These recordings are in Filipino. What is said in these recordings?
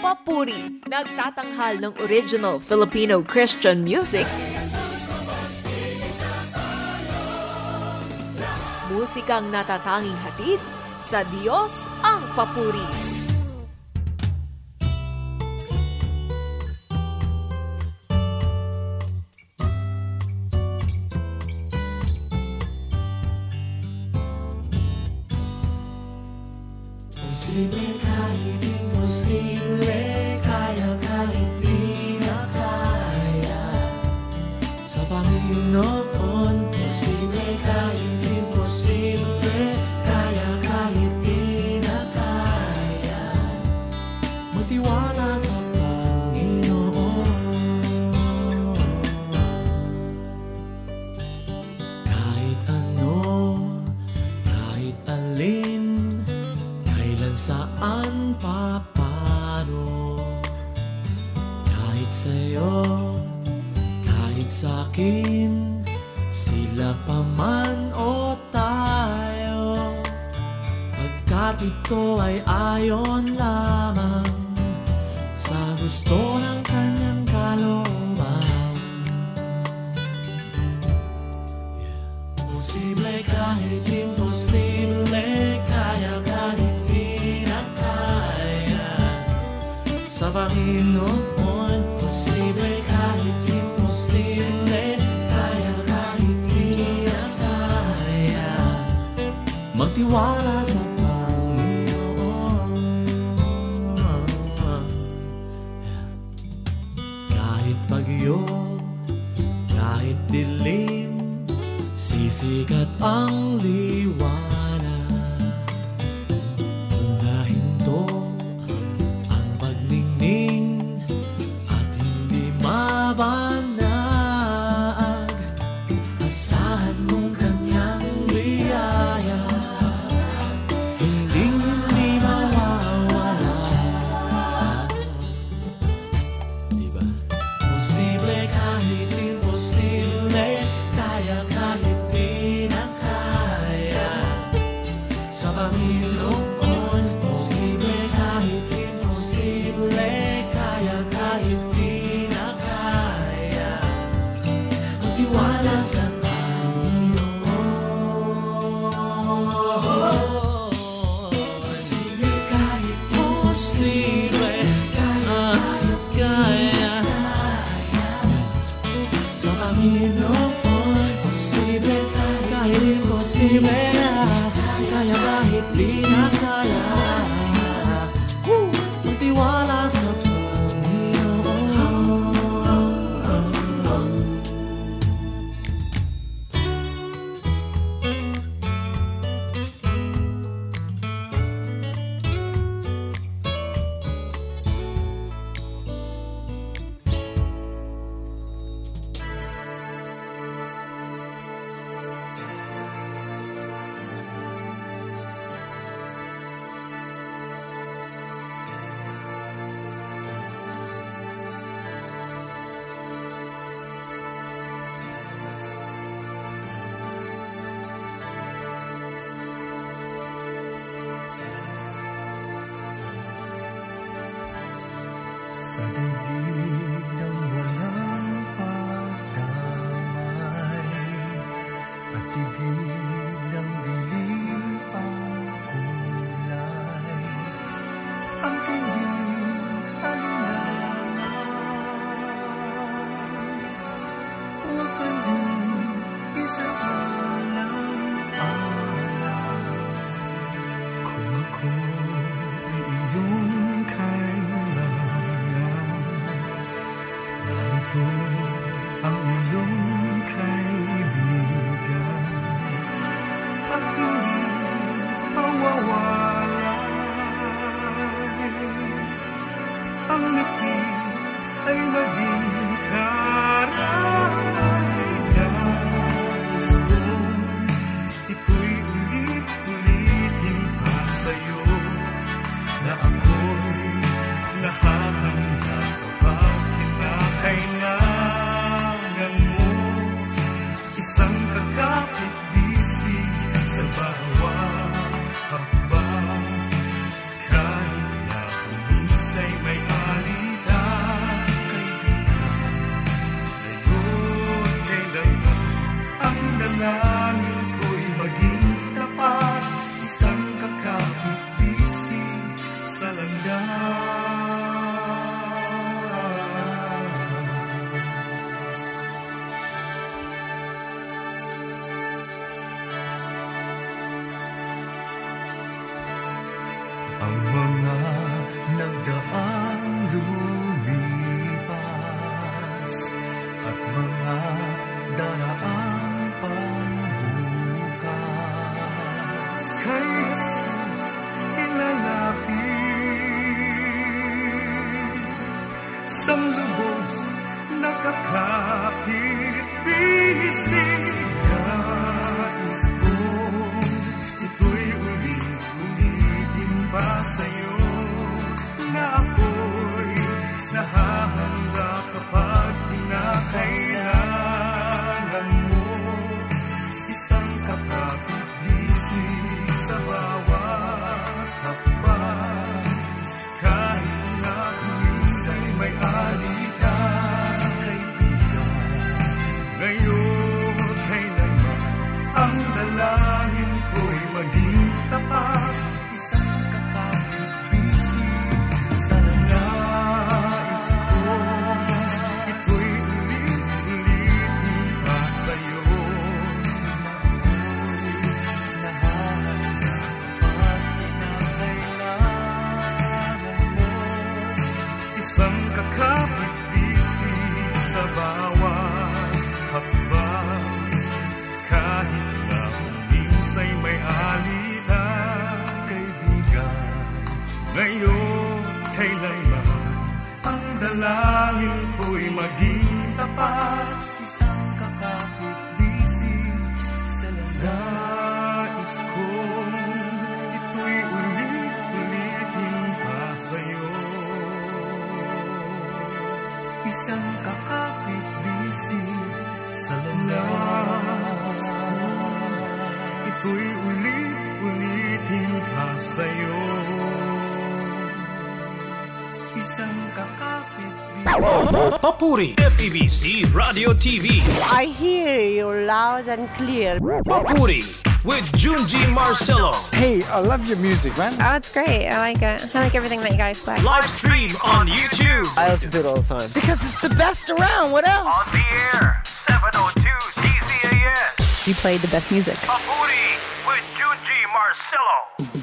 Papuri, nagtatanghal ng original Filipino Christian music, musikang natatanging hatid sa Diyos ang papuri. Posible kahit imposible, kaya kahit di na kaya. Sa Panginoon, posible kahit imposible, kaya kahit di na kaya. Magtiwala sa Panginoon. Kahit ano, kahit alin, saan papano, kahit sa'yo, kahit sa'kin, sila pa man o tayo, pagkat ito ay ayon lamang sa gusto ng kanyang kalooban. Posible kahit imposible, kaya kahit sa Panginoon, posible kahit imposible, kaya kahit di na kaya. Magtiwala sa Panginoon. Kahit bagyo, kahit dilim, sisikat ang liwanag. Kung nahinto at hindi mabanag, asahan mong kanyang biyaya, hindi mawawala. Diba? Posible kahit imposible, kaya kahit di na kaya. Sa Panginoon, posible kahit imposible, kaya kahit di na kaya. Magtiwala sa Panginoon. Posible kahit imposible, kaya kaya. Sa Panginoon, posible kahit imposible, kaya kahit di na kaya. Magtiwala sa sa daigdig ng walang pagdamay, at tigil ng dilim ang kulay, ang tinding alinlangan. Huwag kang di isaalang-alang, kung ako ay iyong kailangan. Ang mga nagdaang lumipas at mga daraang pangbukas, kay Jesus ilalapit, sa lubos nakakapit bisig. Nais kong ito'y ulit-ulitin pa sa'yo, na ako'y nahahanda kapag kinakailangan mo. Isang kakapit-bisig sa bawat hakbang, kahit na minsan'y may alitan. Ngayon, kailanman ang dalangin ko'y maging tapat. Isang kakapit-bisig sa nais ko, ito'y ulit-ulitin pa sa'yo, na ako'y nahahanda kapag kinakailangan mo. Isang kakapit-bisig sa bawat hakbang, kahit na kung minsa'y may alitan. Kaibigan, ngayon, kailanman ang dalangin ko'y maging tapat. Isang kakapit-bisig sa nais kong ito'y ulit-ulitin pa sa'yo. Isang kakapit-bisig sa nais kong ito'y ulit-ulitin pa sa'yo. Isang kakapit-bisig. Papuri FEBC Radio TV. I hear you loud and clear. Papuri with Junji Marcelo. Hey, I love your music, man. Oh, it's great. I like it. I like everything that you guys play. Live stream on YouTube. I listen to it all the time. Because it's the best around. What else? On the air, 702 DZAS. We played the best music. Papuri with Junji Marcelo.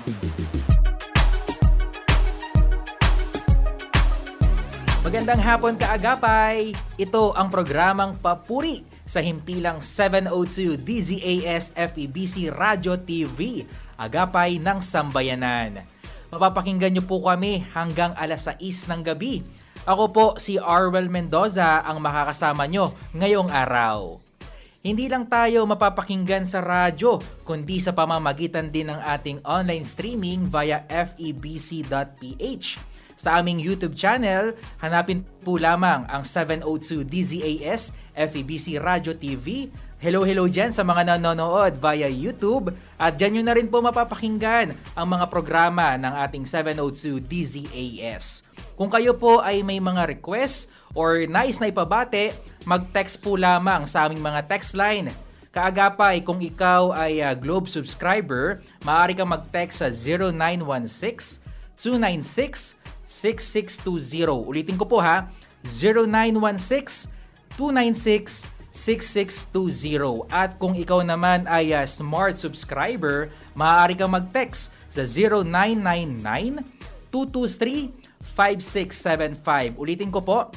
Magandang hapon kaagapay! Ito ang programang Papuri sa himpilang 702 DZAS FEBC Radio TV, Agapay ng Sambayanan. Mapapakinggan niyo po kami hanggang alas 6 ng gabi. Ako po si Arwel Mendoza ang makakasama niyo ngayong araw. Hindi lang tayo mapapakinggan sa radyo, kundi sa pamamagitan din ng ating online streaming via febc.ph. Sa aming YouTube channel, hanapin po lamang ang 702 DZAS FEBC Radio TV. Hello dyan sa mga nanonood via YouTube at dyan nyo na rin po mapapakinggan ang mga programa ng ating 702 DZAS. Kung kayo po ay may mga requests or nais na ipabate, mag-text po lamang sa aming mga text line. Kaagapay, kung ikaw ay Globe subscriber, maaari kang mag-text sa 0916 296 6620. Ulitin ko po ha, 0916-296-6620. At kung ikaw naman ay smart subscriber, maaari kang mag-text sa 0999-223-5675. Ulitin ko po,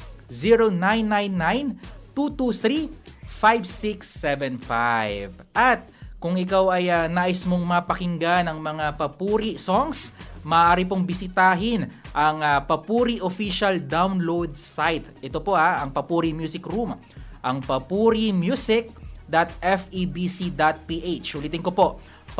0999-223-5675. At kung ikaw ay nais mong mapakinggan ng mga papuri songs, maaari pong bisitahin ang Papuri Official Download Site. Ito po ang Papuri Music Room. Ang papurimusic.febc.ph. Ulitin ko po,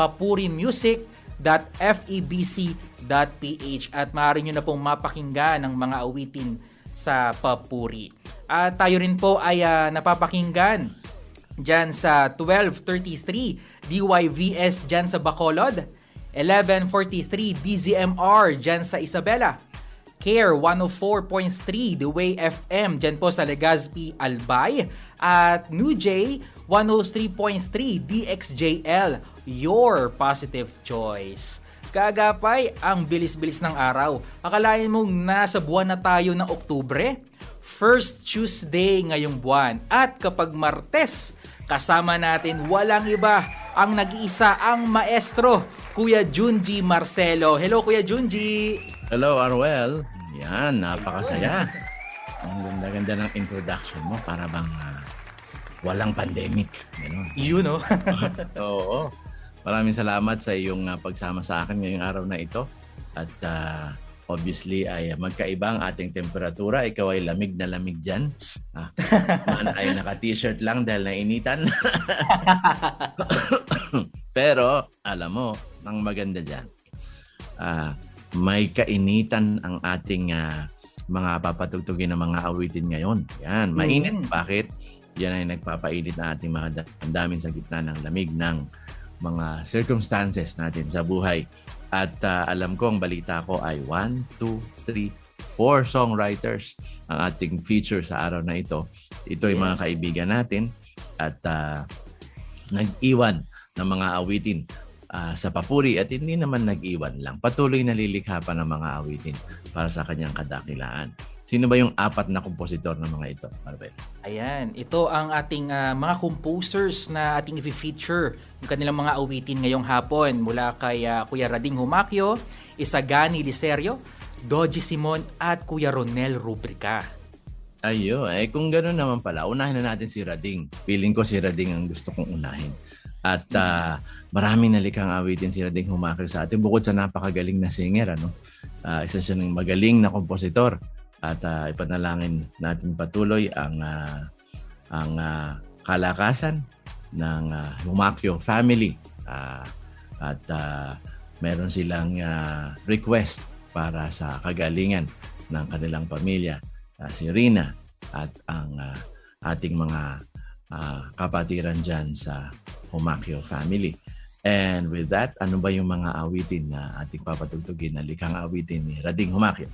papurimusic.febc.ph. At maaari nyo na pong mapakinggan ang mga awitin sa Papuri. At tayo rin po ay napapakinggan dyan sa 1233 DYVS dyan sa Bacolod, 1143 DZMR dyan sa Isabela, Care 104.3 The Way FM dyan po sa Legazpi, Albay, at New J 103.3 DXJL, your positive choice. Kagapay, ang bilis-bilis ng araw. Akalain mong nasa buwan na tayo ng Oktubre? First Tuesday ngayong buwan. At kapag Martes, kasama natin walang iba, ang nag-iisa, ang maestro, Kuya Junji Marcelo. Hello, Kuya Junji! Hello, Arwel. Yan, napakasaya. Ang ganda-ganda ng introduction mo para bang walang pandemic. Ganun. Yun, no? Oo. Maraming salamat sa iyong pagsama sa akin ngayong araw na ito. At obviously ay magkaiba ang ating temperatura. Ikaw ay lamig na lamig dyan. Man ay naka-t-shirt lang dahil nainitan. Pero alam mo, ang maganda dyan, may kainitan ang ating mga papatugtugin ng mga awitin ngayon. Yan, mainit. Bakit? Yan ay nagpapainit na ating mga damdamin sa gitna ng lamig ng mga circumstances natin sa buhay. At alam ko ang balita ko ay 1, 2, 3, 4 songwriters ang ating feature sa araw na ito. Ito ay mga kaibigan natin at nag-iwan ng mga awitin sa papuri at hindi naman nag-iwan lang. Patuloy nalilikha pa ng mga awitin para sa kanyang kadakilaan. Sino ba yung 4 na kompositor ng mga ito, Marvel? Ayan, ito ang ating mga composers na ating i-feature yung kanilang mga awitin ngayong hapon mula kay Kuya Rading Humacchio, Isagani Licerio, Doji Simon at Kuya Ronel Rubrica. Ayo, kung gano'n naman pala, unahin na natin si Rading. Feeling ko si Rading ang gusto kong unahin. At maraming nalikhang awitin si Rading Humacchio sa atin bukod sa napakagaling na singer, isa siya ng magaling na kompositor. At ipanalangin natin patuloy ang kalakasan ng Humacchio family. At meron silang request para sa kagalingan ng kanilang pamilya, si Rina at ang ating mga kapatiran dyan sa Humacchio family. And with that, ano ba yung mga awitin na ating papatugtugin na likhang awitin ni Rading Humacchio?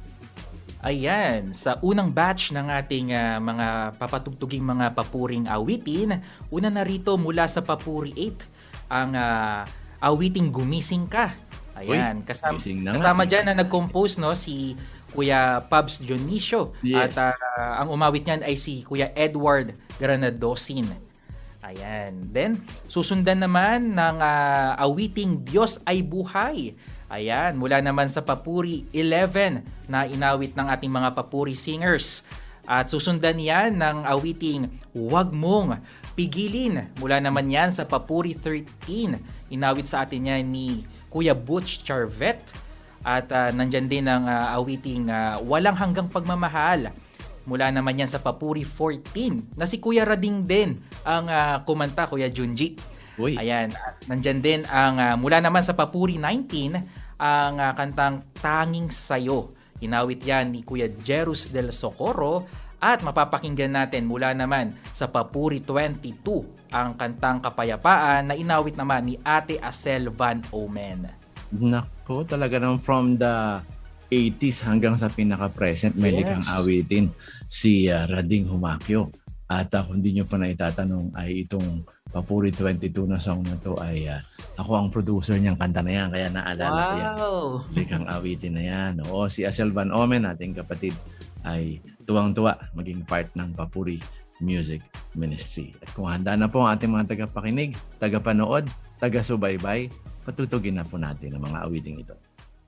Ayan, sa unang batch ng ating mga papatugtuging mga papuring awitin, una na rito mula sa Papuri 8, ang awiting Gumising Ka. Ayan, kasama dyan na nag-compose si Kuya Pabs Dionisio. Yes. At ang umawit niyan ay si Kuya Edward Granadosin. Ayan, then susundan naman ng awiting Diyos ay Buhay. Ayan, mula naman sa Papuri 11 na inawit ng ating mga papuri singers. At susundan yan ng awiting Huwag Mong Pigilin. Mula naman yan sa Papuri 13. Inawit sa atin yan ni Kuya Butch Charvet. At nandyan din ang awiting Walang Hanggang Pagmamahal. Mula naman yan sa Papuri 14 na si Kuya Rading din ang kumanta, Kuya Junji. Uy. Ayan, nandyan din ang mula naman sa Papuri 19 ang kantang Tanging Sayo. Inawit yan ni Kuya Jerus del Socorro at mapapakinggan natin mula naman sa Papuri 22 ang kantang Kapayapaan na inawit naman ni Ate Acel Van Omen. Nako, talaga naman from the 80s hanggang sa pinaka-present may likhang awitin si Rading Humacchio. At kung hindi nyo pa naitatanong ay itong Papuri 22 na song na to ay ako ang producer niyang kanta na yan. Kaya naalala ko yan. Likhang awitin na yan. Oo, si Acel Van Omen, ating kapatid, ay tuwang-tuwa maging part ng Papuri Music Ministry. At kung handa na po ang ating mga tagapakinig, tagapanood, taga-subaybay, patutugin na po natin ang mga awiting ito.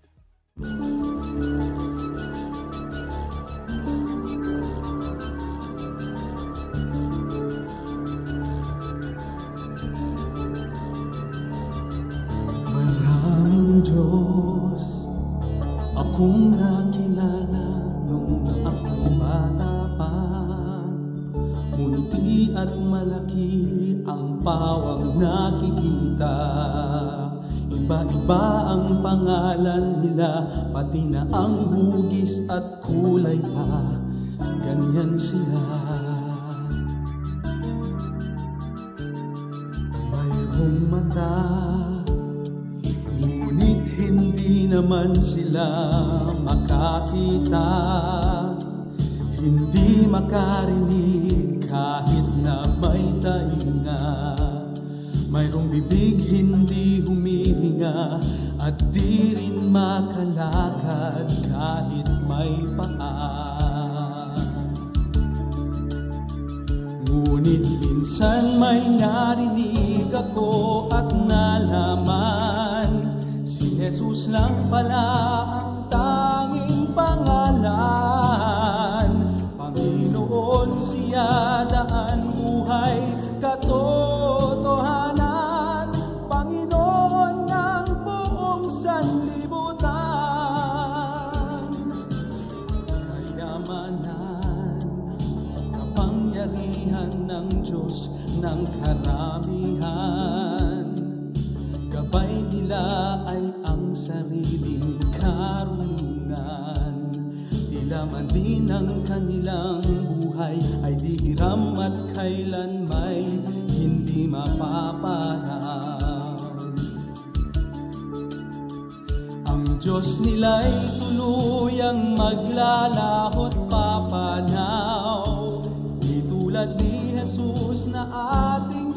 Maraming Diyos akong nakilala nung ako'y bata pa. Munti at malaki ang pawang nakikita. Iba-iba ang pangalan nila, pati na ang hugis at kulay pa. Ganyan sila. Mayroong mata, ngunit hindi naman sila makakita. Hindi makarinig kahit na may tainga. mayroong bibig hindi humihinga at di rin makalakad kahit may paa. Ngunit minsan may narinig ako at nalaman, si Jesus lang pala ang tanging pangalan. Panginoon, siya daan buhay katotohanan, Panginoon ng buong sanlibutan. Kayamanan, kapangyarihan ng Diyos ng karamihan, gabay nila ay ang sariling karunungan. Tila man din ang kanilang buhay ay di hiram at kailan may hindi mapaparang. Ang Diyos nila'y tuluyang maglalahot papanaw, di tulad ni Jesus na ating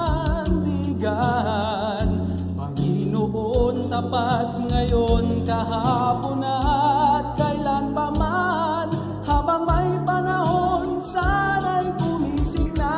sandigan. Panginoon, tapat ngayon, kahapon at kailan pa man, habang may panahon, sana'y gumising na.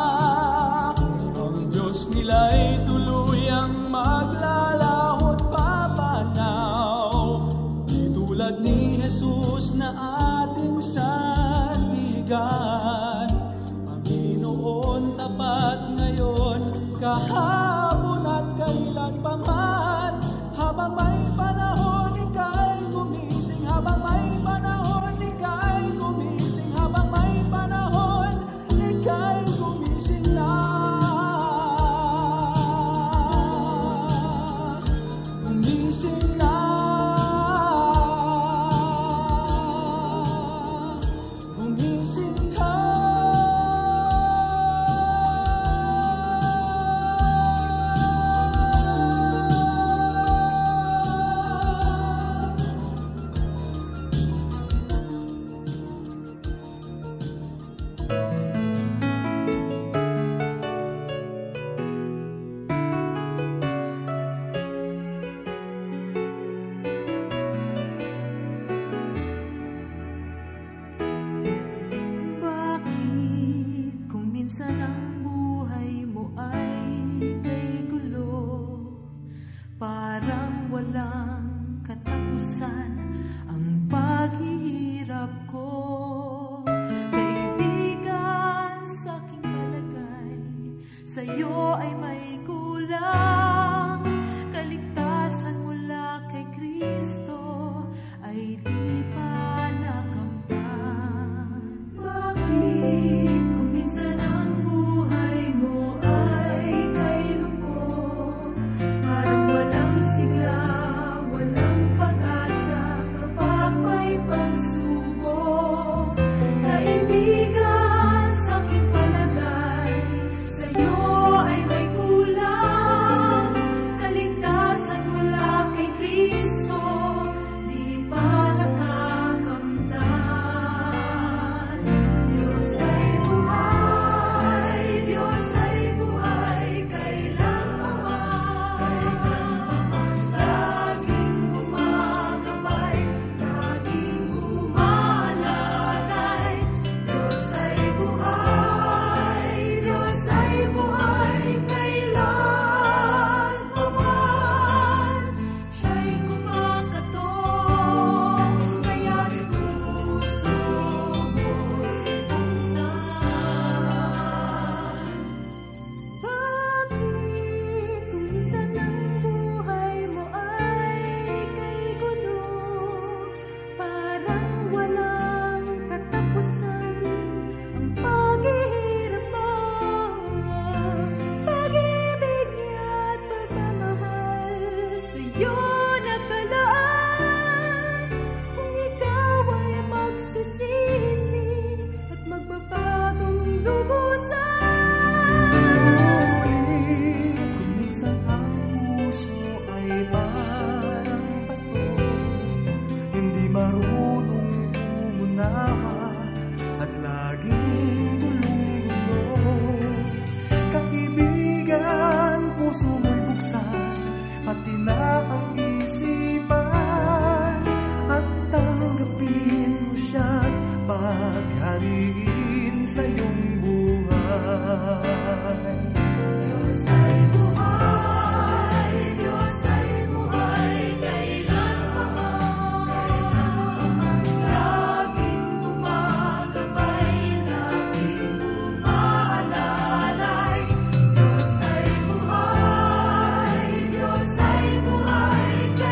Ang Diyos nila'y tuluyang maglalahot papanaw, di tulad ni Jesus na ating sandigan. Panginoon, tapat ngayon, kahapon at kailan pa man, habang may panahon, ika'y gumising. Habang may panahon, ika'y gumising. Habang may panahon, ika'y gumising na. Gumising na. Gumising ka. Bakit kung minsan ang buhay mo ay kay gulo, parang walang katapusan ang paghihirap ko? Kaibigan, sa aking palagay, sa'yo ay may kulang. Kaligtasan mula kay Kristo ay di pa nakamtan. Bakit kung minsan ang buhay mo ay kay lungkot, parang walang sigla, walang pag-asa kapag may pagsubok? Kaibigan, sa aking palagay, sa'yo ay may kulang. Kaligtasan mula kay Kristo, di pa nakakamtan. Diyos ay buhay, Diyos ay buhay, kailan pa man, laging gumagabay, laging gumalalay. Diyos ay buhay, Diyos ay buhay, kailan pa man, siya'y kumakatok, kaya't puso mo'y buksan. Bakit kung minsan ang buhay mo ay kay gulo, parang walang katapusan ang paghihirap mo? Pag-ibig niya't pagmamahal sa'yo nakalaan. Kung ikaw ay magsisisi at magbabagong lubusan. Ngunit kung minsan ang puso ay parang bato, hindi marunong umunawa at laging gulong-gulo. Kaibigan, puso mo'y buksan, pati na ang isipan, at tanggapin mo siya't paghariin sa iyong buhay. Diyos ay buhay, Diyos ay buhay, kailanman laging gumagabay, laging umaalalay. Diyos ay buhay, Diyos ay buhay,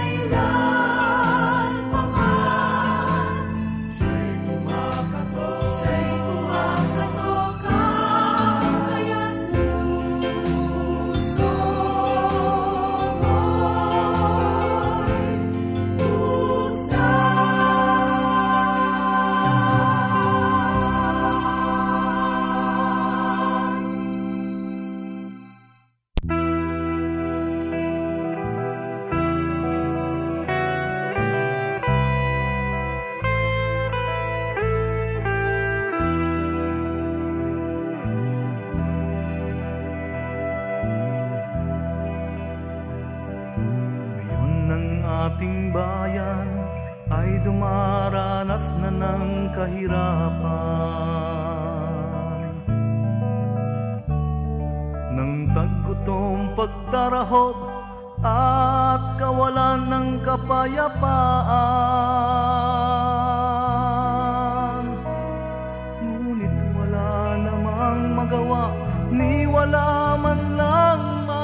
kailanman. Siya'y kumakatok, siya'y kumakatok ang kaya't puso mo'y Ngayon ang ating bayan ay dumaranas na ng kahirapan, ng taggutom, pagdarahop at kawalan ng kapayapaan. Ngunit wala namang magawa, ni wala man lang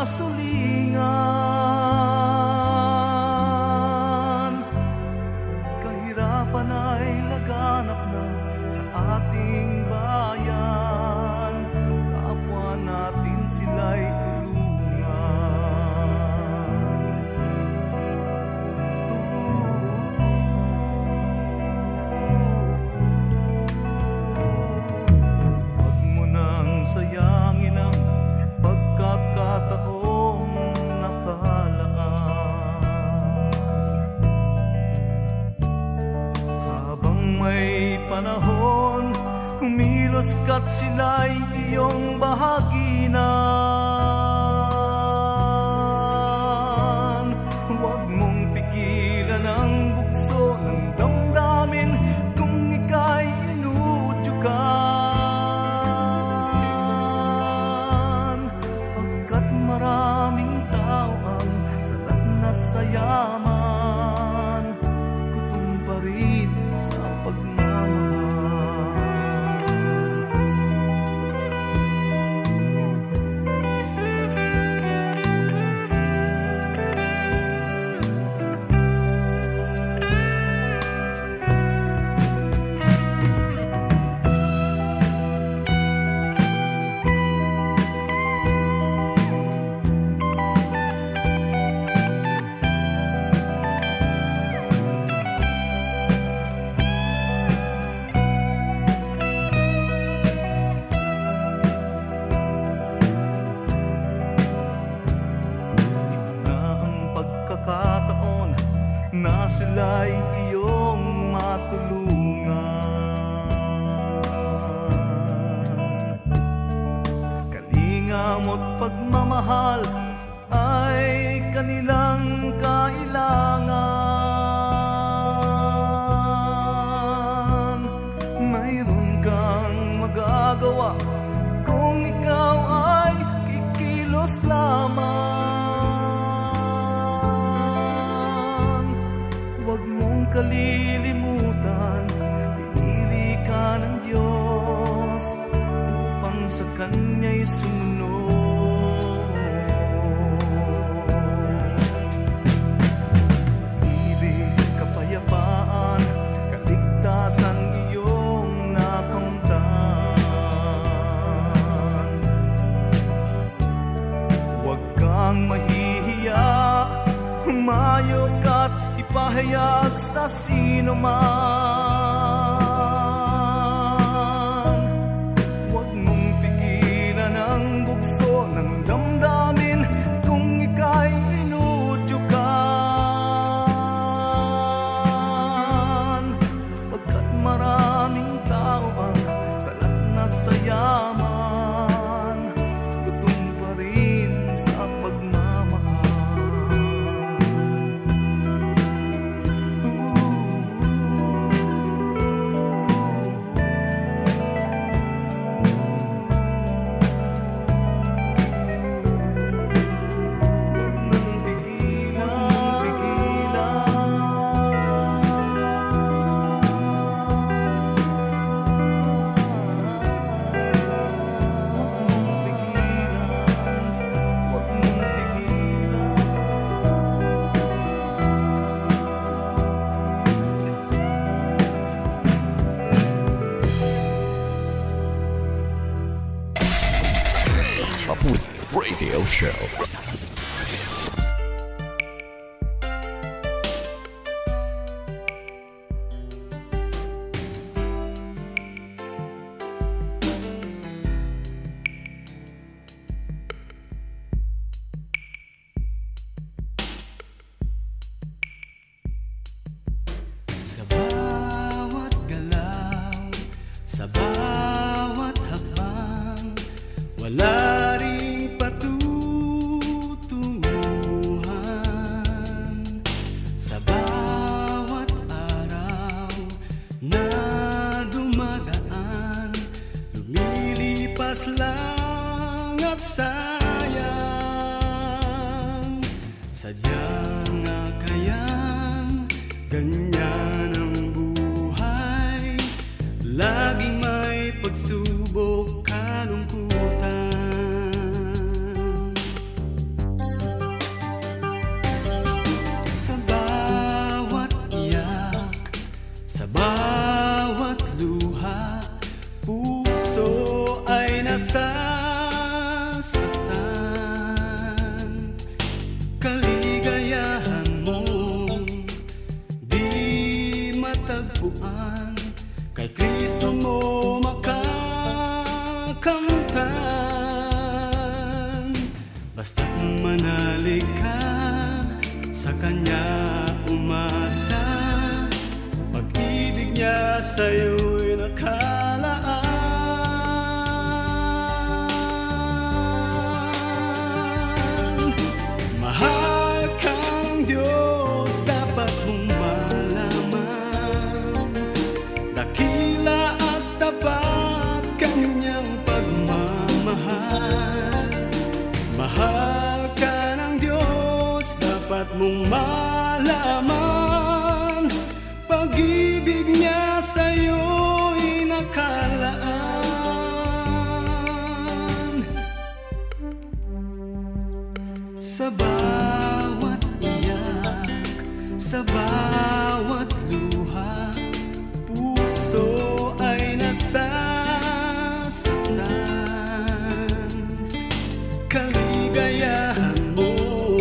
masulingan. Kahirapan ay laganap na sa ating bayan, kapwa natin sila'y tulungan. Huwag mo nang sayangin ang pagkakataong nakalaan. Habang may panahon, kumilos ka't sila'y iyong bahaginan. Huwag mong pigilan ang bukso ng damdamin kung ika'y inuudyukan. Pagkat maraming tao ang salat na sa yaman, gutom pa rin sa pagmamahal. Pagkakataon na sila'y iyong matulungan. Kalinga mo't pagmamahal ay kanilang kailangan. Mayroon kang magagawa kung ikaw ay kikilos lamang. Huwag mong kalilimutan, pinili ka ng Diyos upang sa Kanya'y sumunod. Pag-ibig, kapayapaan, kaligtasan iyong nakamtan. Huwag kang mahihiya, humayo ka't ipahayag sa sino man. Huwag mong pigilan ang bukso ng damdamin kung ika'y inuudyukan. Pagkat maraming tao ang salat na sa yaman, gutom pa rin sa pagmamahal. radio show. Sa bawat galaw, sa bawat hakbang, wala ring patutunguhan. Sa bawat araw na dumadaan, lumilipas lang at sayang. Sadyang nga kayang ganyan ang buhay, laging may pagsubok, kalungkutan. Sa bawat iyak, sa bawat luha, puso ay nasasaktan. Kaligayahan mong di matagpuan, kay Kristo mo makakamtan. Basta't manalig ka, sa Kanya umasa, pag-ibig niya sa'yo'y nakalaan. Mahal ka ng Diyos, dapat mong malaman, dakila at tapat Kanyang pagmamahal. Mahal ka ng Diyos, dapat mong malaman, pag-ibig niya sa'yo'y nakalaan. Sa bawat iyak, sa bawat luha, puso ay nasasaktan. Kaligayahan mo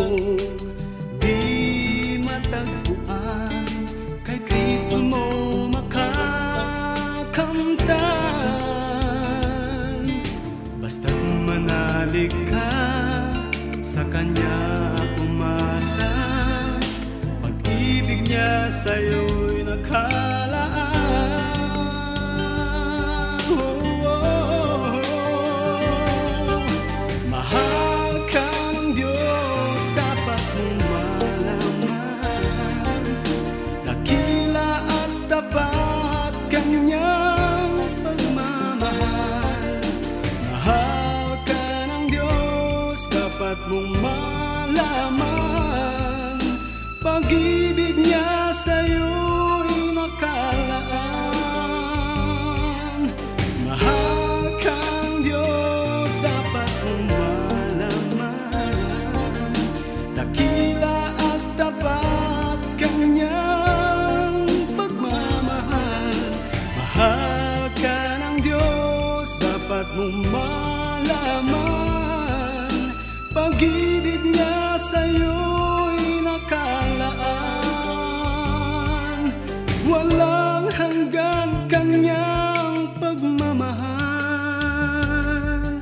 di matagpuan, kay Kristo mo makakamtan. Basta't manalig ka, sa Kanya umasa, pag-ibig niya sa'yo'y nakalaan. Mahal ka ng Diyos, dapat mong malaman, dakila at tapat Kanyang pagmamahal. Mahal ka ng Diyos, dapat mong malaman, pag-ibig niya sa'yo'y nakalaan. Mahal ka ng Diyos, dapat mong malaman, dakila at tapat Kanyang pagmamahal. Mahal ka ng Diyos, dapat mong malaman, pag-ibig niya sa'yo'y nakalaan. Walang hanggan Kanyang pagmamahal.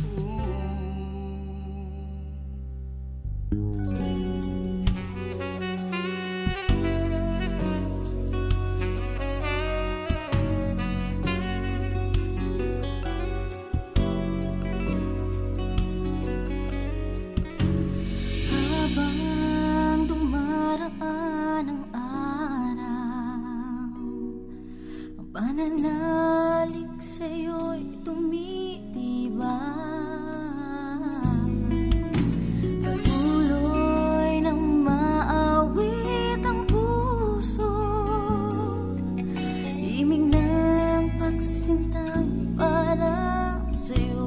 Habang dumaraan ang araw, ang pananalig sa'yo'y tumitibay. Patuloy nang maawit ang puso, himig ng pagsintang para sa'yo.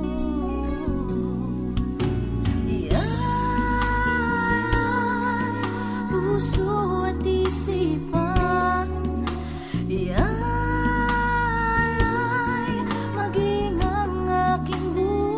Puso at isipan, ialay maging ang aking buhay.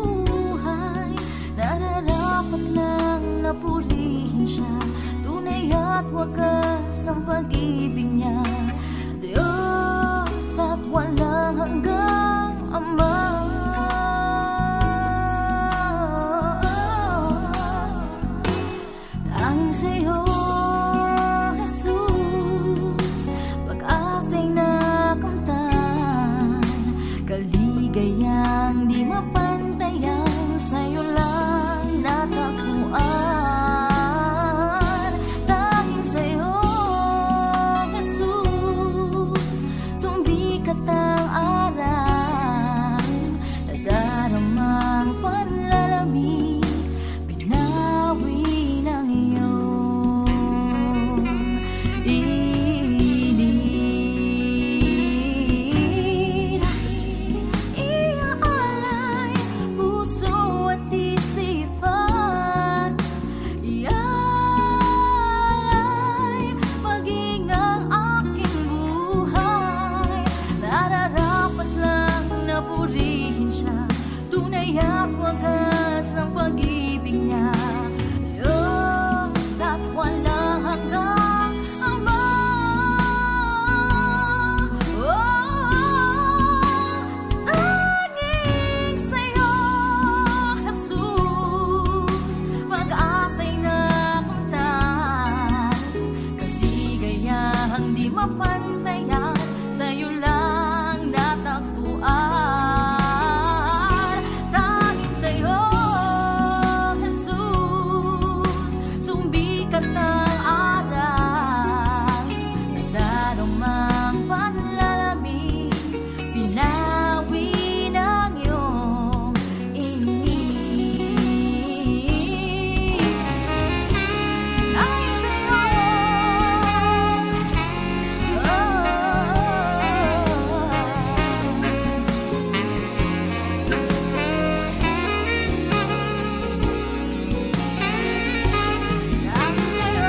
sumikat ang araw, nadaramang panlalamig, binawi ng iyong init. Iaalay puso at isipan, iaalay maging ang aking buhay. Nararapat lang na purihin siya, tunay at wagas ang pag-ibig niya. Diyos at walang hanggang Ama. Tanging sa'yo, Jesus, pag-asa'y nakamtan. Kaligayahang di mapantayan, sa'yo lang natagpuan. Tanging sa'yo, Jesus, sumikat ang araw, nadarumang panlalamig, binawi ng iyong init. Tanging sa'yo, tanging sa'yo,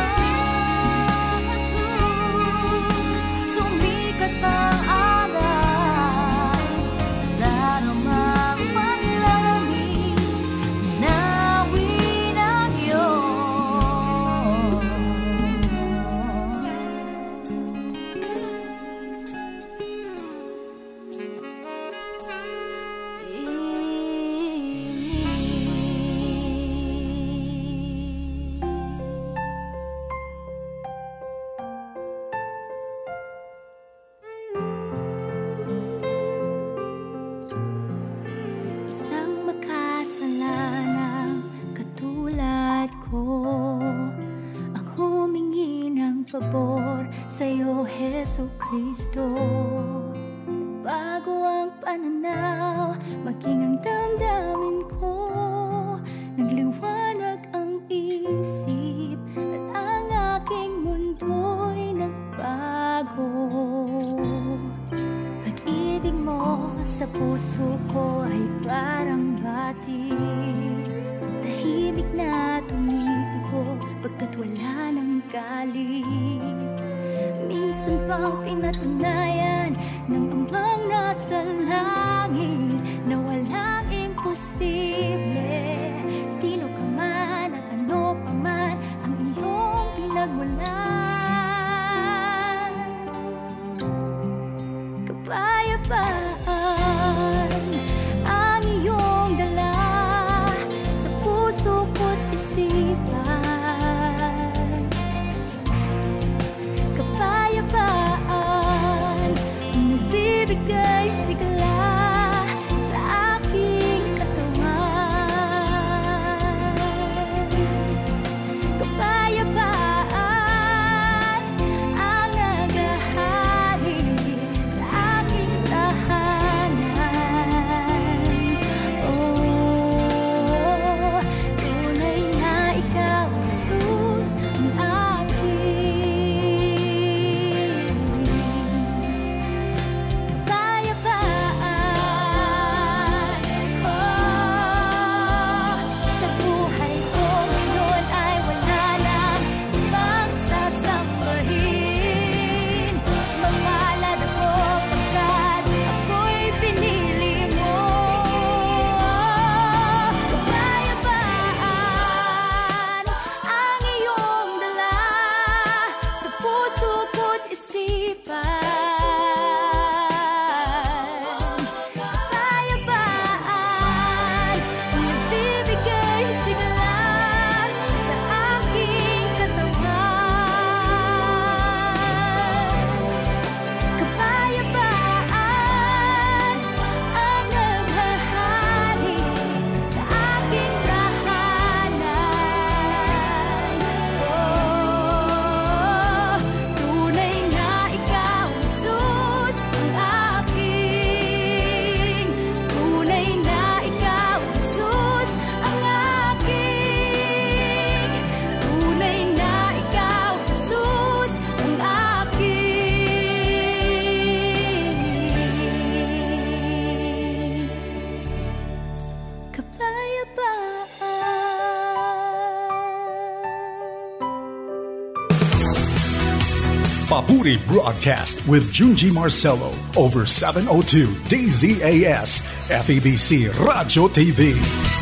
Jesus, sumikat ang araw, nadarumang panlalamig, binawi ng iyong isang makasalanang katulad ko ang humingi ng pabor sa'yo, Heso Kristo. Bago ang pananaw, maging ang damdamin ko, nagliwanag ang isip at ang aking mundo'y nagbago. Pag-ibig mo sa puso ko ay parang batis, tahimik na tumitubo pagkat wala ng galit. Minsan pang pinatunayan ng Amang nasa langit na walang imposible. Sino ka man at ano pa man ang iyong pinagmulan, kapayapaan ang iyong dala sa puso ko't isipan. Kapayapaan ang nagbibigay sigla sa aking katawan. Kapayapaan ang naghahari sa aking tahanan. Oh, tunay na ikaw, Jesus, ang aking kapayapaan. Papuri Broadcast with Junji Marcelo over 702 DZAS FEBC Radio TV.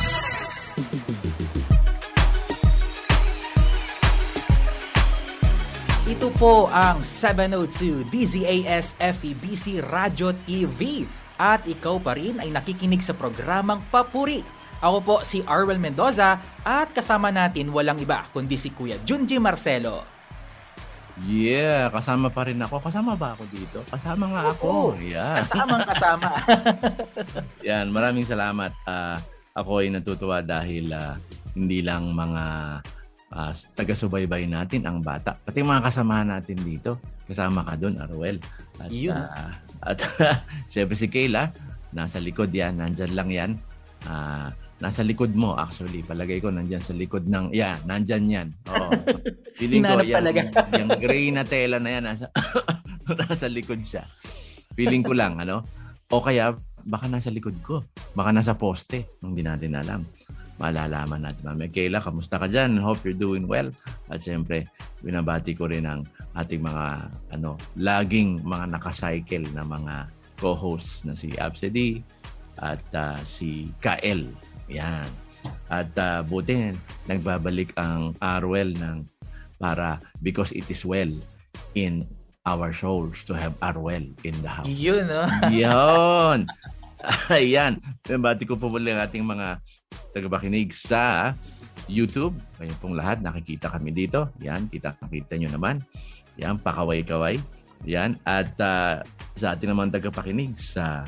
Ito po ang 702 DZAS FEBC Radio TV. At ikaw pa rin ay nakikinig sa programang Papuri. Ako po si Arwel Mendoza at kasama natin walang iba kundi si Kuya Junji Marcelo. Yeah, kasama pa rin ako. Kasama ba ako dito? Kasama nga ako. Yeah. Kasama. Yan, maraming salamat. Ako ay natutuwa dahil hindi lang mga taga-subaybay natin ang bata. Pati mga kasamahan natin dito. Kasama ka doon, Arwel. At syempre si Kayla, nasa likod yan. Nandyan lang yan. Nasa likod mo actually. Palagay ko nandyan sa likod ng... Yeah, nandyan yan. Oo. Feeling ko yung gray na tela na yan nasa likod siya. Feeling ko lang, ano? O kaya baka nasa likod ko. Baka nasa poste. Hindi natin alam. Malalaman natin. Mami Kayla, kamusta ka dyan? Hope you're doing well. At syempre, binabati ko rin ang ating mga laging mga nakacycle na mga co-hosts na si Absedy at si Kael. Yan. At buti nagbabalik ang Arwel para because it is well in our souls to have Arwel in the house. Yun, no? Yun. Ayan. Binabati ko po muli ang ating mga tagapakinig sa YouTube. Ngayon pong lahat, nakikita kami dito. Yan, kita nyo naman. Yan, pakaway-kaway. Yan. At sa ating naman tagapakinig sa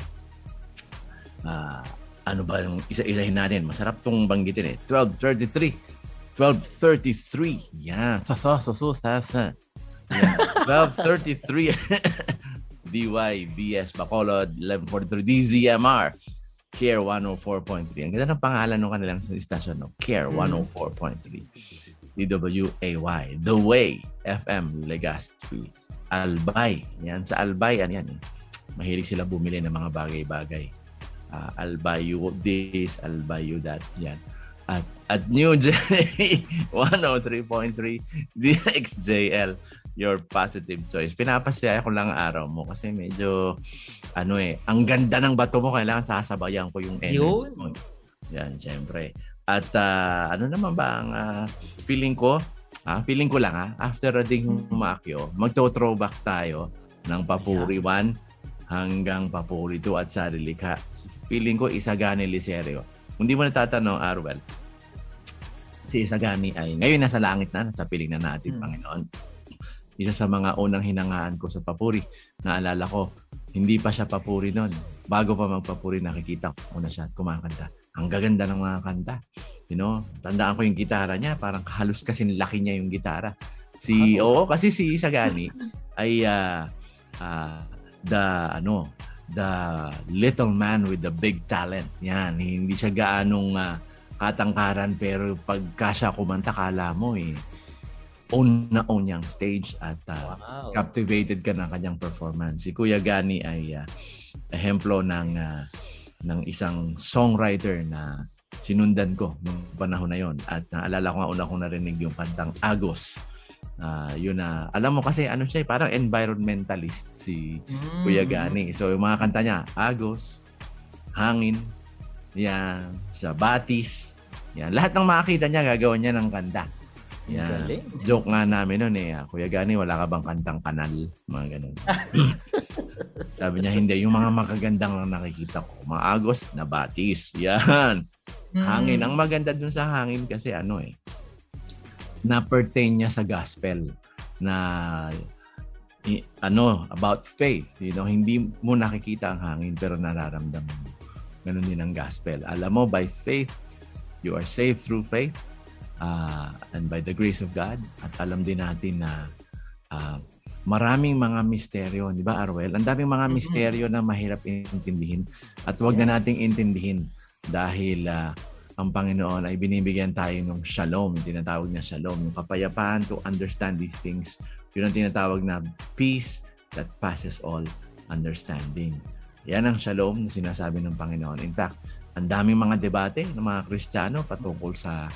ano ba yung isa-isahin natin? Masarap tong banggitin eh. 1233. Yan. 1233. DYBS Bacolod 1143 DZMR Care 104.3. Ang ganda ng pangalan ng kanilang stasyon, no? Care 104.3. DWAY The Way FM Legazpi Albay. Yan sa Albay yan eh. Mahilig sila bumili ng mga bagay-bagay. I'll buy you this, I'll buy you that. Yan. At New J 103.3 DXJL, your positive choice. Pinapasaya ko lang araw mo kasi medyo ang ganda ng bato mo, kailangan sasabayan ko yung energy mo. Yan, syempre. At ano naman ba ang feeling ko lang after Rading Humakyo, magto-throwback tayo ng Papuri 1 hanggang Papuri 2 at Sarilikha. Feeling ko Isagani Liserio. Kung di mo natatanong, Arwel, si Isagani ay ngayon nasa langit na, nasa piling na natin, Panginoon. Isa sa mga unang hinangaan ko sa Papuri, naalala ko, hindi pa siya Papuri noon. Bago pa magpapuri, nakikita ko na siya at kumakanta. Ang gaganda ng mga kanta. Tandaan ko yung gitara niya, parang halos kasing laki niya yung gitara. Kasi si Isagani ay the little man with the big talent. Yan, hindi siya gaanong katangkaran, pero pagka siya kumanta, kala mo own niyang stage at captivated ka ng kanyang performance. Si Kuya Gani ay ehemplo ng isang songwriter na sinundan ko nung panahon na yon. At naalala ko nga una kong narinig yung kantang Agos. Yun na, alam mo kasi siya, parang environmentalist si Kuya Gani. So yung mga kanta niya, Agos, Hangin, yan, sa Batis, yan. Lahat ng makakita niya, gagawin niya ng kanta. Yan. Joke nga namin nun Kuya Gani, wala ka bang kantang kanal? Mga ganun. Sabi niya, hindi. Yung mga makagandang lang nakikita ko. Mga Agos na Batis. Yan. Hangin. Ang maganda dun sa Hangin kasi na-pertain niya sa gospel na about faith. Hindi mo nakikita ang hangin pero nararamdaman mo. Ganun din ang gospel. Alam mo, by faith, you are saved through faith and by the grace of God. At alam din natin na maraming mga misteryo, di ba, Arwel? Ang daming mga misteryo na mahirap intindihin at huwag na nating intindihin dahil ang Panginoon ay binibigyan tayo ng shalom, tinatawag na shalom, yung kapayapaan to understand these things. Yun ang tinatawag na peace that passes all understanding. Yan ang shalom na sinasabi ng Panginoon. In fact, ang daming mga debate ng mga Kristiyano patungkol sa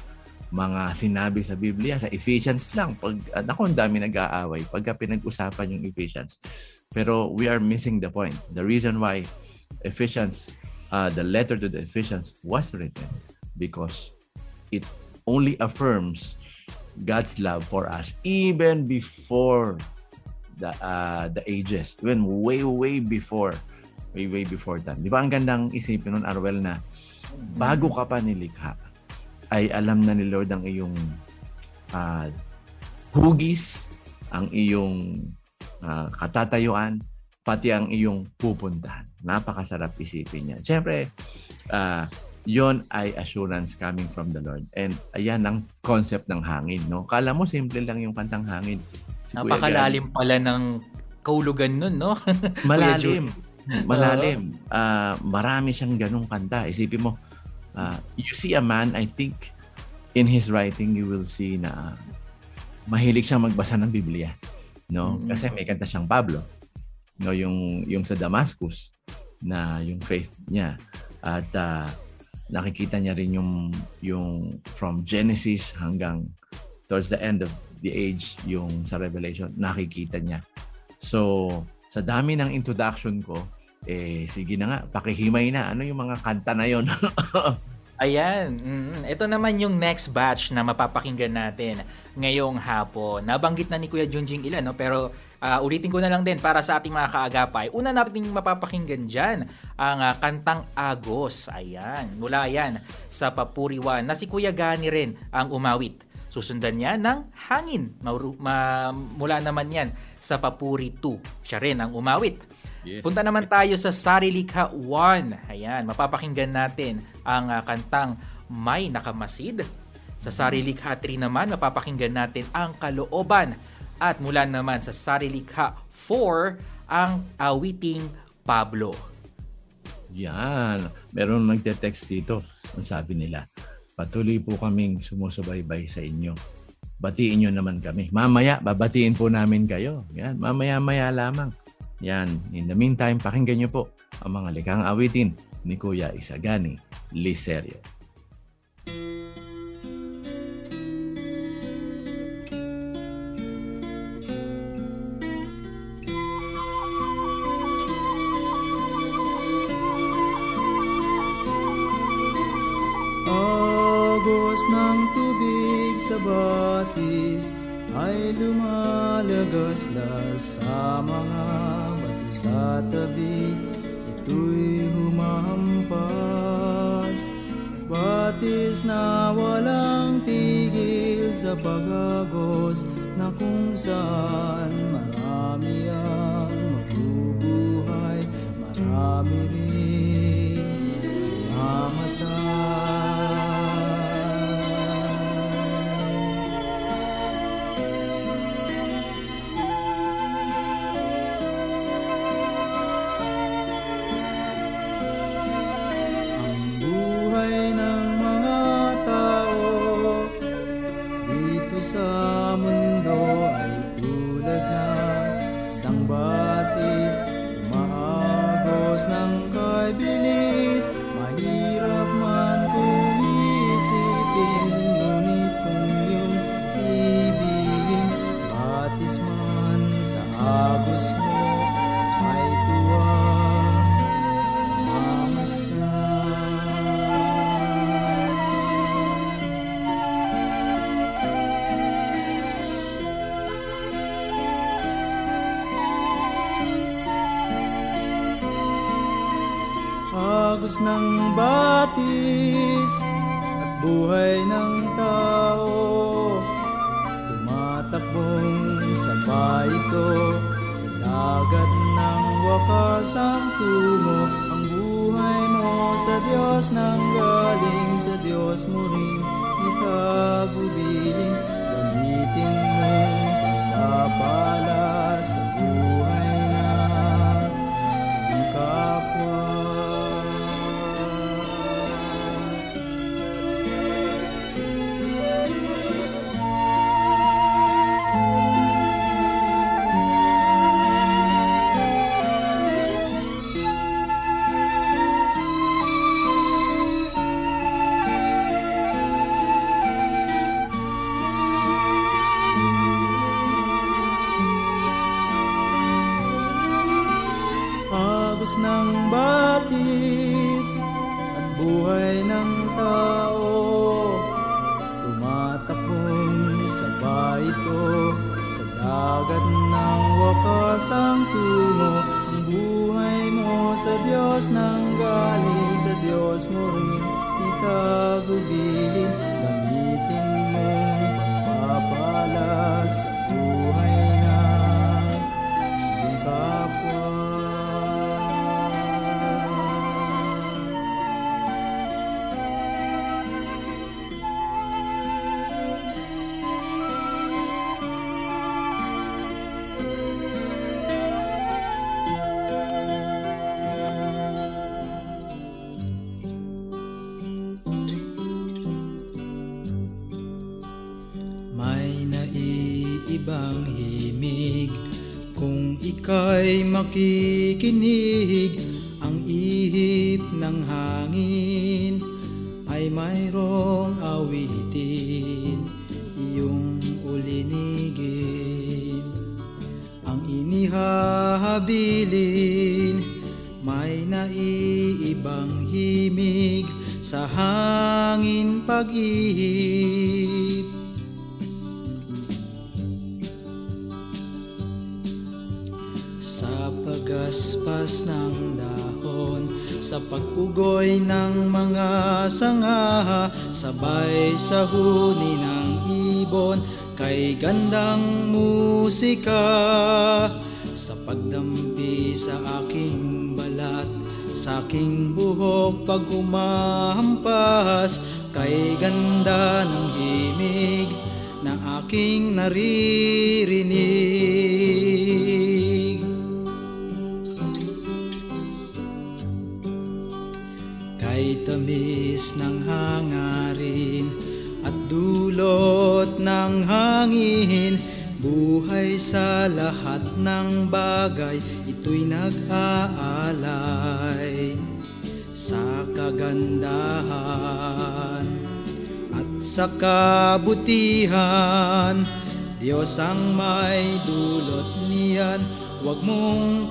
mga sinabi sa Biblia, sa Ephesians lang. Ang dami nag-aaway pagka pinag-usapan yung Ephesians. Pero we are missing the point. The reason why Ephesians, the letter to the Ephesians was written because it only affirms God's love for us even before the ages, even way before time. Di ba ang gandang isipin nun, Arwel, na bago ka pa nilikha, ay alam na ni Lord ang iyong hugis, ang iyong katatayuan, pati ang iyong pupuntahan. Napakasarap isipin niya. Siyempre, yon ay assurance coming from the Lord. And ayan ang concept ng hangin, no? Kala mo simple lang yung kantang hangin. Napakalalim pala ng kahulugan nun, no? Malalim. Marami siyang ganung kanta. Isipin mo, you see a man, I think, in his writing, you will see na mahilig siyang magbasa ng Biblia. No? Kasi may kanta siyang Pablo. No? Yung sa Damascus, na yung faith niya. At nakikita niya rin yung from Genesis hanggang towards the end of the age, yung sa Revelation, nakikita niya. So, sa dami ng introduction ko, sige na nga, pakihimay na. Ano yung mga kanta na yon? Ayan. Ito naman yung next batch na mapapakinggan natin ngayong hapon. Nabanggit na ni Kuya Junjing ilan, no? Pero ulitin ko na lang din para sa ating mga kaagapay. Una natin mapapakinggan dyan ang kantang Agos. Ayan. Mula yan sa Papuri 1 na si Kuya Gani rin ang umawit. Susundan niya ng Hangin. Mula naman yan sa Papuri 2. Siya rin ang umawit. Yes. Punta naman tayo sa Sarilikha 1. Ayan, mapapakinggan natin ang kantang May Nakamasid. Sa Sarilikha 3 naman, mapapakinggan natin ang Kalooban. At mula naman sa Sarilikha 4, ang awiting Pablo. Yan. Meron nagte-text dito. Ang sabi nila, patuloy po kaming sumusubaybay sa inyo. Batiin nyo naman kami. Mamaya, babatiin po namin kayo. Yan, mamaya-maya lamang. Yan. In the meantime, pakinggan nyo po ang mga likhang awitin ni Kuya Isagani Licerio. Agos ng tubig sa batis ay lumalagaslas sa mga bato sa tabi. Ito'y humampas, batis na walang tigil sa pag-agos, na kung saan marami ang mabubuhay, marami rin mamatay. Sa mundo ay tulad ng isang batis, umaagos ng kaibilis. Mahirap man kung isipin, ngunit kung iyong ibigin, batis man sa agos mo ay tuwa, mamastan. Agos ng batis at buhay ng tao, tumatakbong samba ito sa dagat ng wakas ang tungo. Ang buhay mo sa Diyos nang galing, sa Diyos mo rin ikagubiling. Gamitin mong pagpapala sa buhay ng iyong kapwa. dagat ng wakas ang tungo. Ang buhay mo sa Diyos nang galing sa Diyos mo rin itagubilin. Gamitin mong pagpapala sa buhay ng iyong kapwa. May naiibang himig kung ika'y makikinig. Ang ihip ng hangin ay mayroong awitin, iyong ulinigin. Ang inihahabilin may naiibang himig sa hangin pag-ihip. Sa pagaspas ng dahon, sa pag-ugoy ng mga sanga, sabay sa huni ng ibon, kay gandang musika. Sa pagdampi sa aking balat, sa aking buhok pag humahampas, kay ganda ng himig na aking naririnig. Kay tamis ng hangarin at dulot ng hangin, buhay sa lahat ng bagay, ito'y nag-aalay sa kagandahan at sa kabutihan. Diyos ang may dulot niyan, huwag mong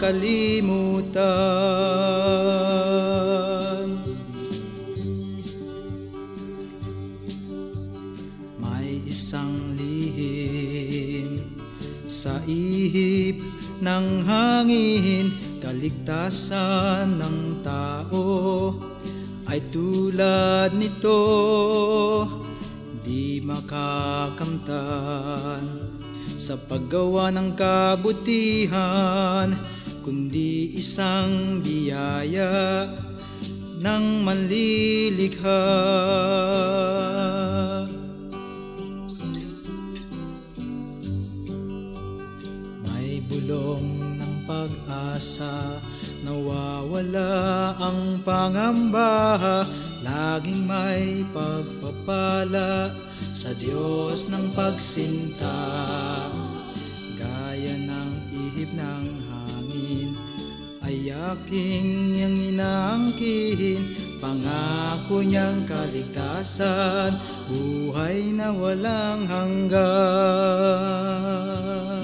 kalimutan. May isang lihim sa ihip ng hangin, kaligtasan ng tao ay tulad nito, di makakamtan sa paggawa ng kabutihan, kundi isang biyaya ng manlilikha. May bulong ng pag-asa, nawawala ang pangamba, laging may pagpapala sa Diyos ng pagsinta. Gaya ng ihip ng hangin ay aking niyang inaangkin, pangako niyang kaligtasan, buhay na walang hanggan.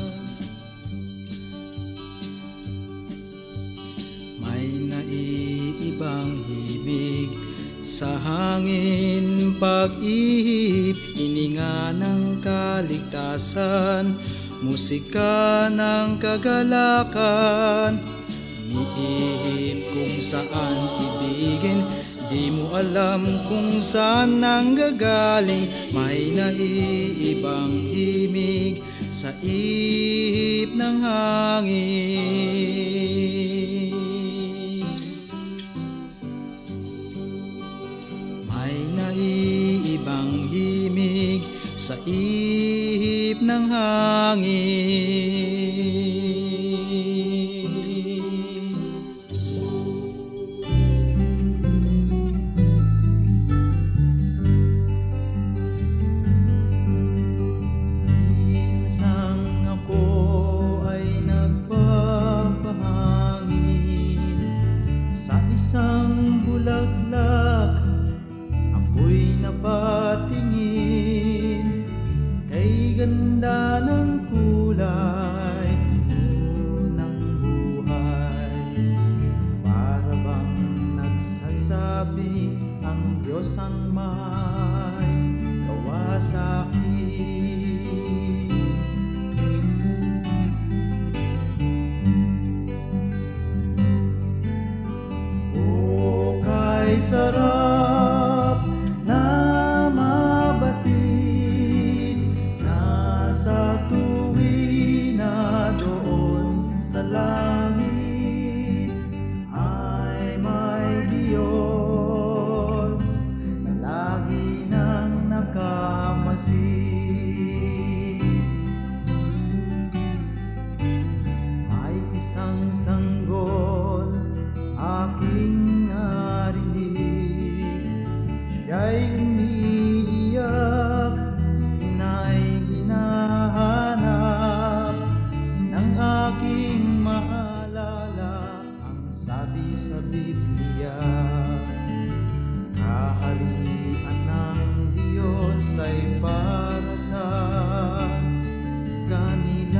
May naiibang himig sa hangin pag-ihip, hininga ng kaligtasan, musika ng kagalakan. Umiihip kung saan ibigin, di mo alam kung saan nanggagaling. May naiibang himig sa ihip ng hangin. May naiibang himig sa ihip ng hangin. Minsan ako ay nagpapahangin sa isang bulaklak, ako'y napatingin kay ganda ng kulay ng buhay. Para bang nagsasabi ang Diyos ang may gawa sa akin. kay sarap na mabatid, nasa tuwi na doon sa langit ay may Diyos na lagi nang nakamasid. May isang sanggol aking narinig, siya'y umiiyak, ina'y hinahanap ng aking maalala. Ang sabi sa Biblia, kaharian ng Diyos ay para sa kanila.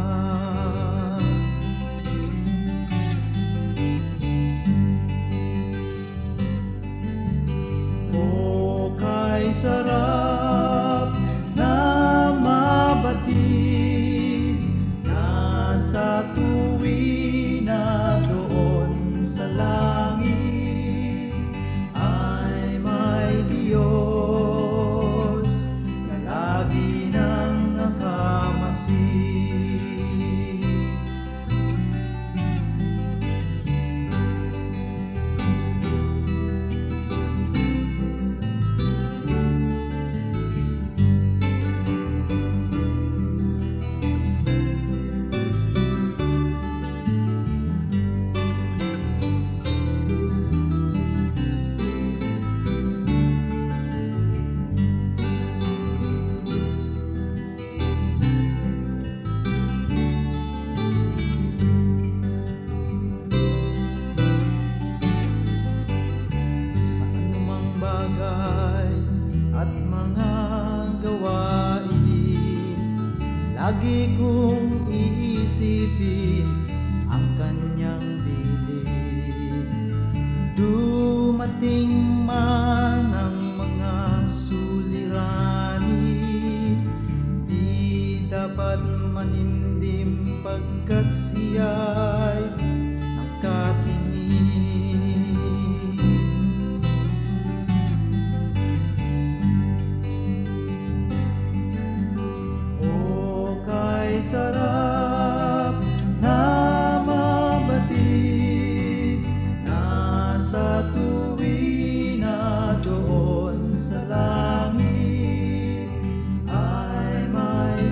Sarap na mabatid, nasa tuwi na doon sa langit ay may Diyos na lagi nang nakamasid. Lagi kong iisipin ang kanyang bilin. Dumating man ang mga suliranin, di dapat manimdim pagkat siya'y nakatingin. Sarap na mabatid, nasa tuwi na doon sa langit ay may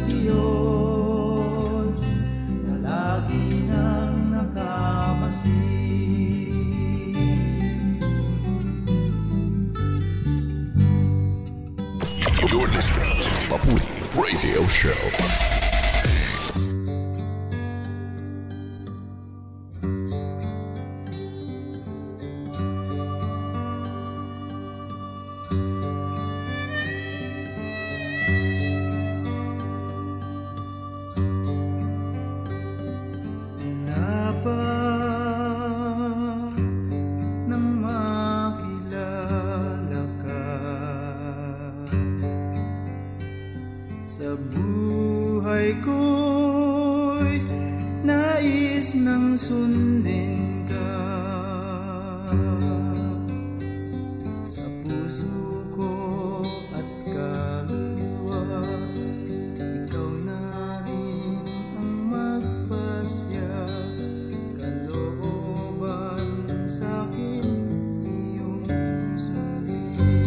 Diyos na lagi nang nakamasid. You're listening to Papuri Radio Show. Sa buhay ko'y nais nang sundin ka. Sa puso ko at kaluluwa, ikaw na rin ang magpasya. Kalooban sa'kin iyong sundin.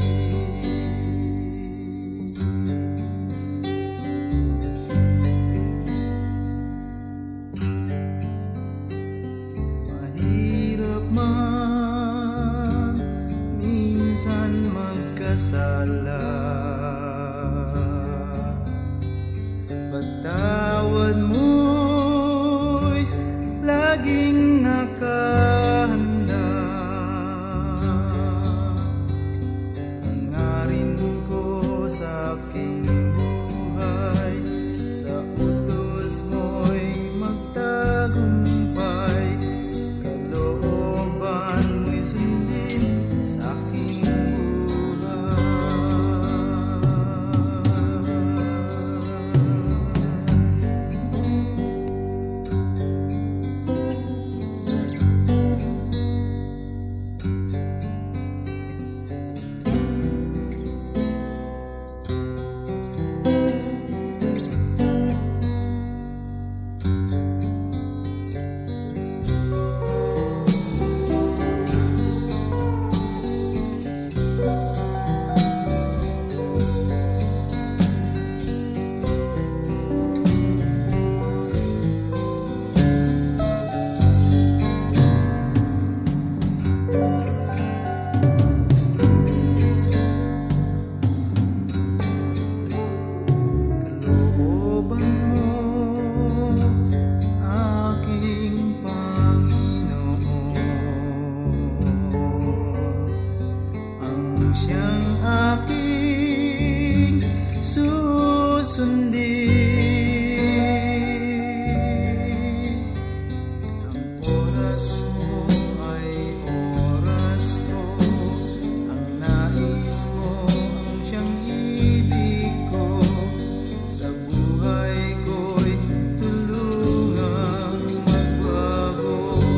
Man, minsan magkasala, patawad mo'y laging nakahanda. Hangarin ko sa aking buhay, sa utos mo'y magtagumpay. Kalooban mo'y sundin sa aking buhay. siyang aking susundin. Ang oras mo ay oras ko, ang nais mo ang siyang ibig ko, sa buhay ko'y tulungang magbago.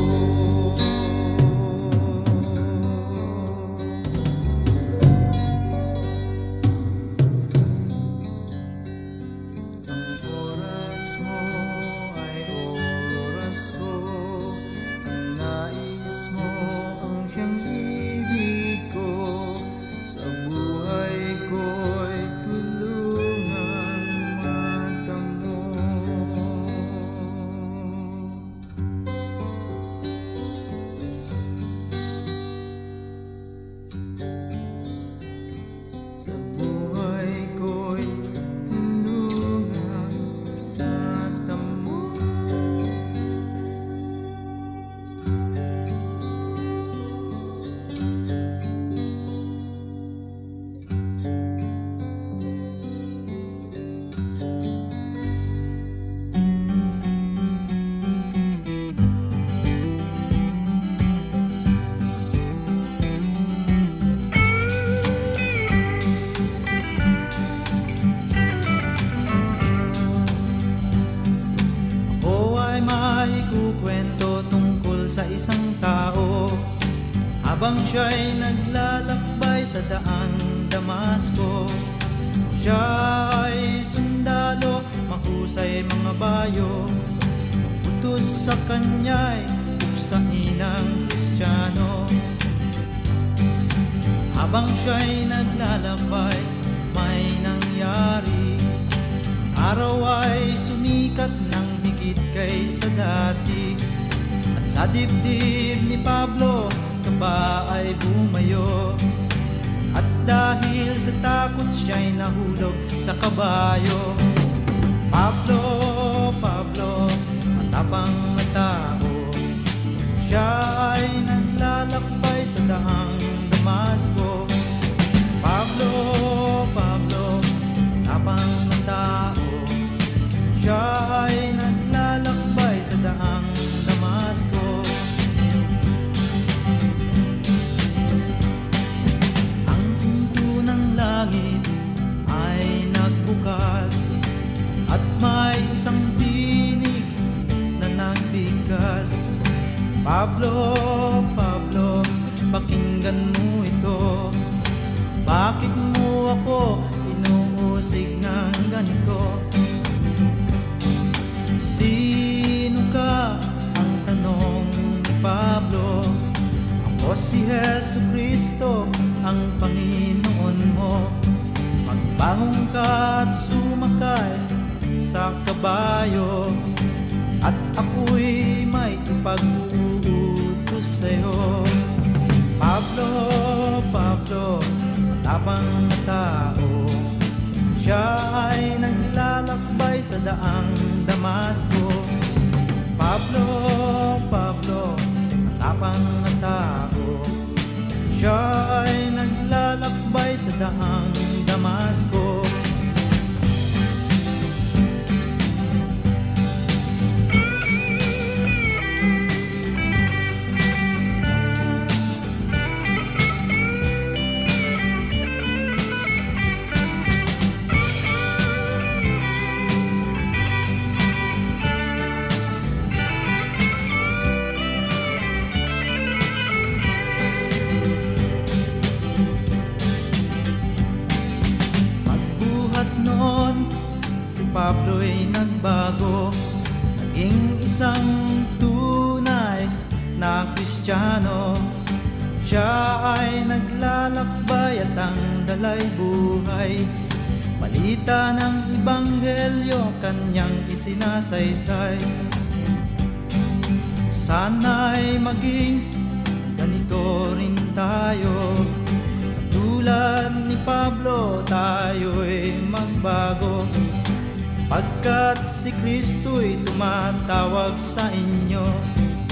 Ang oras mo ay oras ko, ang nais mo ang siyang ibig ko, sa buhay ko'y tulungang matamo. Sa buhay ko'y tulungang matamo. Ako ay maikukwento tungkol sa isang tao, habang siya'y naglalakbay sa daang Damasco. Siya ay sundalo, mahusay mga bayo, utos sa kanya'y uksain ng Kristiyano. Habang siya'y naglalakbay, may nangyari. Araw ay sumikat ng higit kaysa dati, at sa dibdib ni Pablo kaba ay bumayo. At dahil sa takot siya'y nahulog sa kabayo. Pablo, Pablo, matapang na tao, siya ay naglalakbay sa daang Damasco. Pablo, Pablo, matapang na tao, siya ay naglalakbay sa daang Damasco. Ang pinto ng langit ay nagbukas, at may isang tinig na nagbigkas. Pablo, Pablo, pakinggan mo ito. Bakit mo ako inuusig ng ganito? Sino ka? Ang tanong ni Pablo. Ako si Jesucristo, ang Panginoon mo. Magbangon ka at sumakay sa kabayo, at ako'y may ipag-uutos sa'yo. Pablo, Pablo, matapang na tao, siya ay naglalakbay sa daang Damasco. Pablo, Pablo, matapang na tao, siya ay naglalakbay sa daang Damasco. Pablo'y nagbago, naging isang tunay na Kristiyano. Siya ay naglalakbay at ang dalay buhay, balita ng Ebanghelyo kanyang isinasaysay. Sana'y maging ganito rin tayo, tulad ni Pablo tayo'y magbago. Pagkat si Kristo'y tumatawag sa inyo,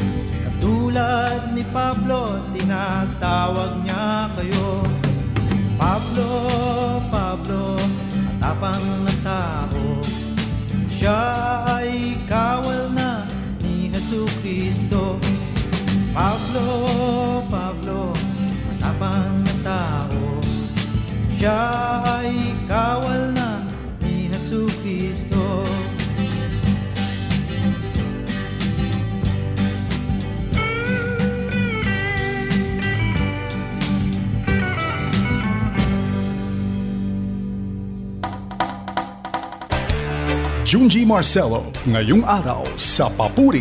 katulad ni Pablo, tinatawag niya kayo. siya ay kawal na ni Jesucristo. Junji Marcelo, ngayong araw sa Papuri.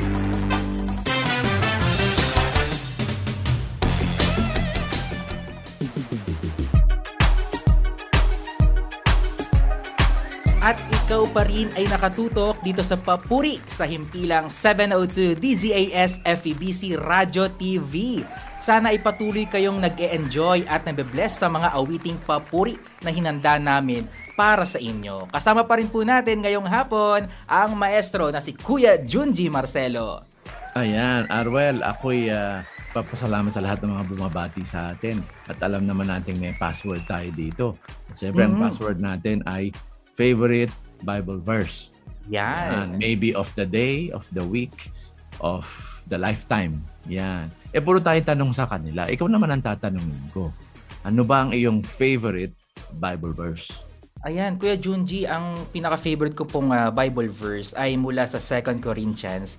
At ikaw pa rin ay nakatutok dito sa Papuri sa himpilang 702 DZAS FEBC Radio TV. Sana ay patuloy kayong nag-e-enjoy at nabe-bless sa mga awiting papuri na hinanda namin para sa inyo. Kasama pa rin po natin ngayong hapon ang maestro na si Kuya Junji Marcelo. Ayan, Arwel, ako'y papasalamat sa lahat ng mga bumabati sa atin. At alam naman natin may password tayo dito. At syempre, ang password natin ay favorite Bible verse. Yan. Maybe of the day, of the week, of the lifetime. Yan. Puro tayo tanong sa kanila. Ikaw naman ang tatanungin ko. Ano ba ang iyong favorite Bible verse? Ayan, Kuya Junji, ang pinaka-favorite ko pong Bible verse ay mula sa 2 Corinthians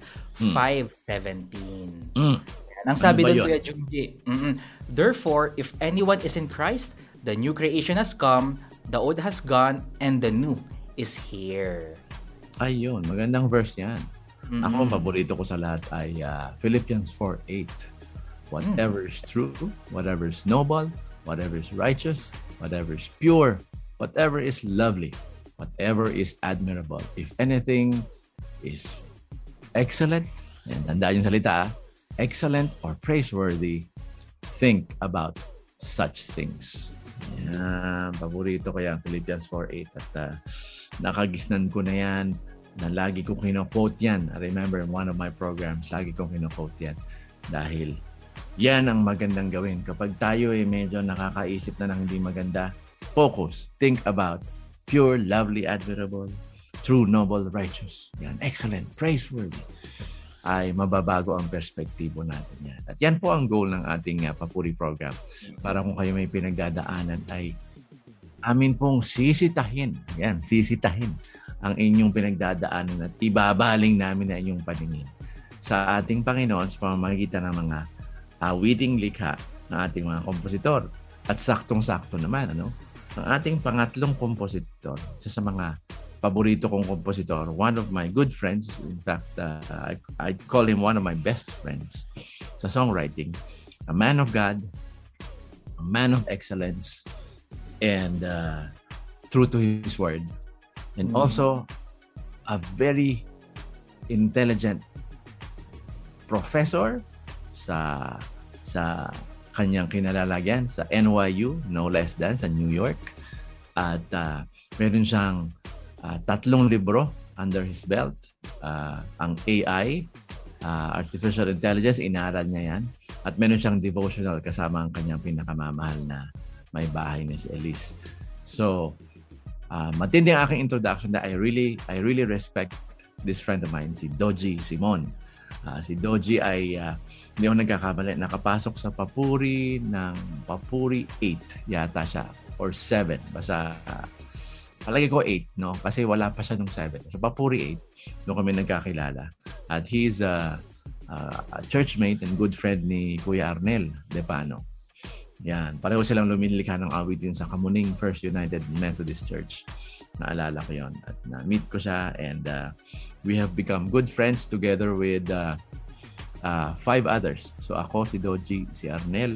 5:17. Ang sabi doon, Kuya Junji, therefore, if anyone is in Christ, the new creation has come, the old has gone, and the new is here. Ayun, magandang verse yan. Ako, paborito ko sa lahat ay Philippians 4:8. Whatever is true, whatever is noble, whatever is righteous, whatever is pure, whatever is lovely, whatever is admirable, if anything is excellent, and tandaan yung salita, excellent or praiseworthy, think about such things. Yan, paborito ko yan, Philippians 4:8. At nakagisnan ko na yan, na lagi kong kino-quote yan. I remember in one of my programs, lagi kong kino-quote yan. Dahil yan ang magandang gawin. Kapag tayo ay medyo nakakaisip na ng hindi maganda, focus, think about pure, lovely, admirable, true, noble, righteous. Yan, excellent, praiseworthy. Ay mababago ang perspektibo natin yan. At yan po ang goal ng ating Papuri program. Para kung kayo may pinagdadaanan ay amin pong sisitahin. Yan, sisitahin ang inyong pinagdadaanan at ibabaling namin na inyong paningin sa ating Panginoon sa pamamagitan ng mga awiting likha ng ating mga kompositor. At saktong-sakto naman, ang ating pangatlong kompositor, isa sa mga paborito kong kompositor, one of my good friends, in fact, I call him one of my best friends sa songwriting, a man of God, a man of excellence, and true to his word, and also a very intelligent professor sa kanyang kinalalagyan sa NYU, no less than sa New York. At meron siyang 3 libro under his belt. Ang AI, Artificial Intelligence, inaral niya yan. At meron siyang devotional kasama ang kanyang pinakamamahal na may bahay na si Elise. So, matindi ang aking introduction na I really respect this friend of mine, si Doji Simon. Si Doji ay hindi ako nagkakamali, nakapasok sa Papuri ng Papuri 8 yata siya, or 7. Basta, palagi ko 8, no? Kasi wala pa siya nung 7. So, Papuri 8, doon kami nagkakilala. At he's a churchmate and good friend ni Kuya Arnel Depano. Yan, pareho silang lumilikha ng awitin sa Kamuning First United Methodist Church. Naalala ko yon. At na-meet ko siya and we have become good friends together with 5 others. So ako, si Doji, si Arnel,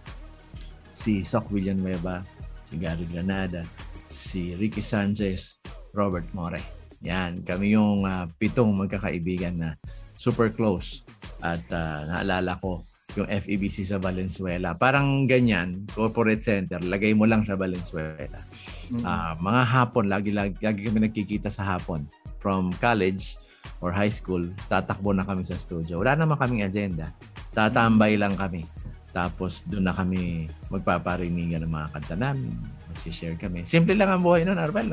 si Soc Villanueva, si Gary Granada, si Ricky Sanchez, Robert More. Yan, kami yung 7 magkakaibigan na super close. At naalala ko yung FEBC sa Valenzuela. Parang ganyan, corporate center, lagay mo lang sa Valenzuela. Mga hapon, lagi kami nagkikita sa hapon. From college or high school, tatakbo na kami sa studio. Wala naman kaming agenda. Tatambay lang kami. Tapos doon na kami magpaparinigan ng mga kanta namin. Mag-share kami. Simple lang ang buhay noon, Arbel.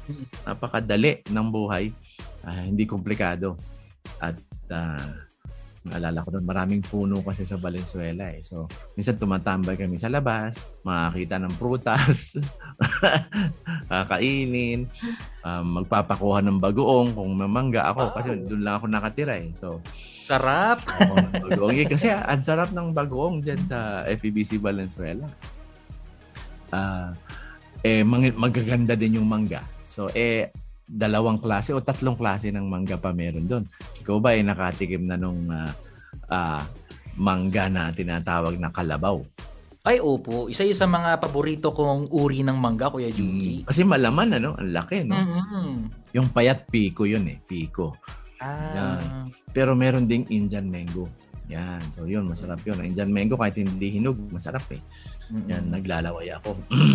Napakadali ng buhay. Hindi komplikado. At Naalala ko doon, maraming puno kasi sa Valenzuela eh. So, minsan tumatambay kami sa labas, makakita ng prutas, kakainin, magpapakuha ng bagoong kung mamangga ako kasi doon lang ako nakatira eh. So, sarap! Bagoong. Kasi ang sarap ng bagoong dyan sa FEBC Valenzuela. Magaganda din yung mangga. So, 2 klase o 3 klase ng mangga pa meron doon. Ikaw ba ay nakatikim na nung mangga na tinatawag na kalabaw? Ay, opo. Isa sa mga paborito kong uri ng mangga, Kuya Junji. Kasi malaman, ano? Ang laki, no? Yung payat piko yun eh. Piko. Yan. Pero meron ding Indian mango. Yan. So, yun. Masarap yun. Ang Indian mango, kahit hindi hinog, masarap eh. Yan, naglalaway ako.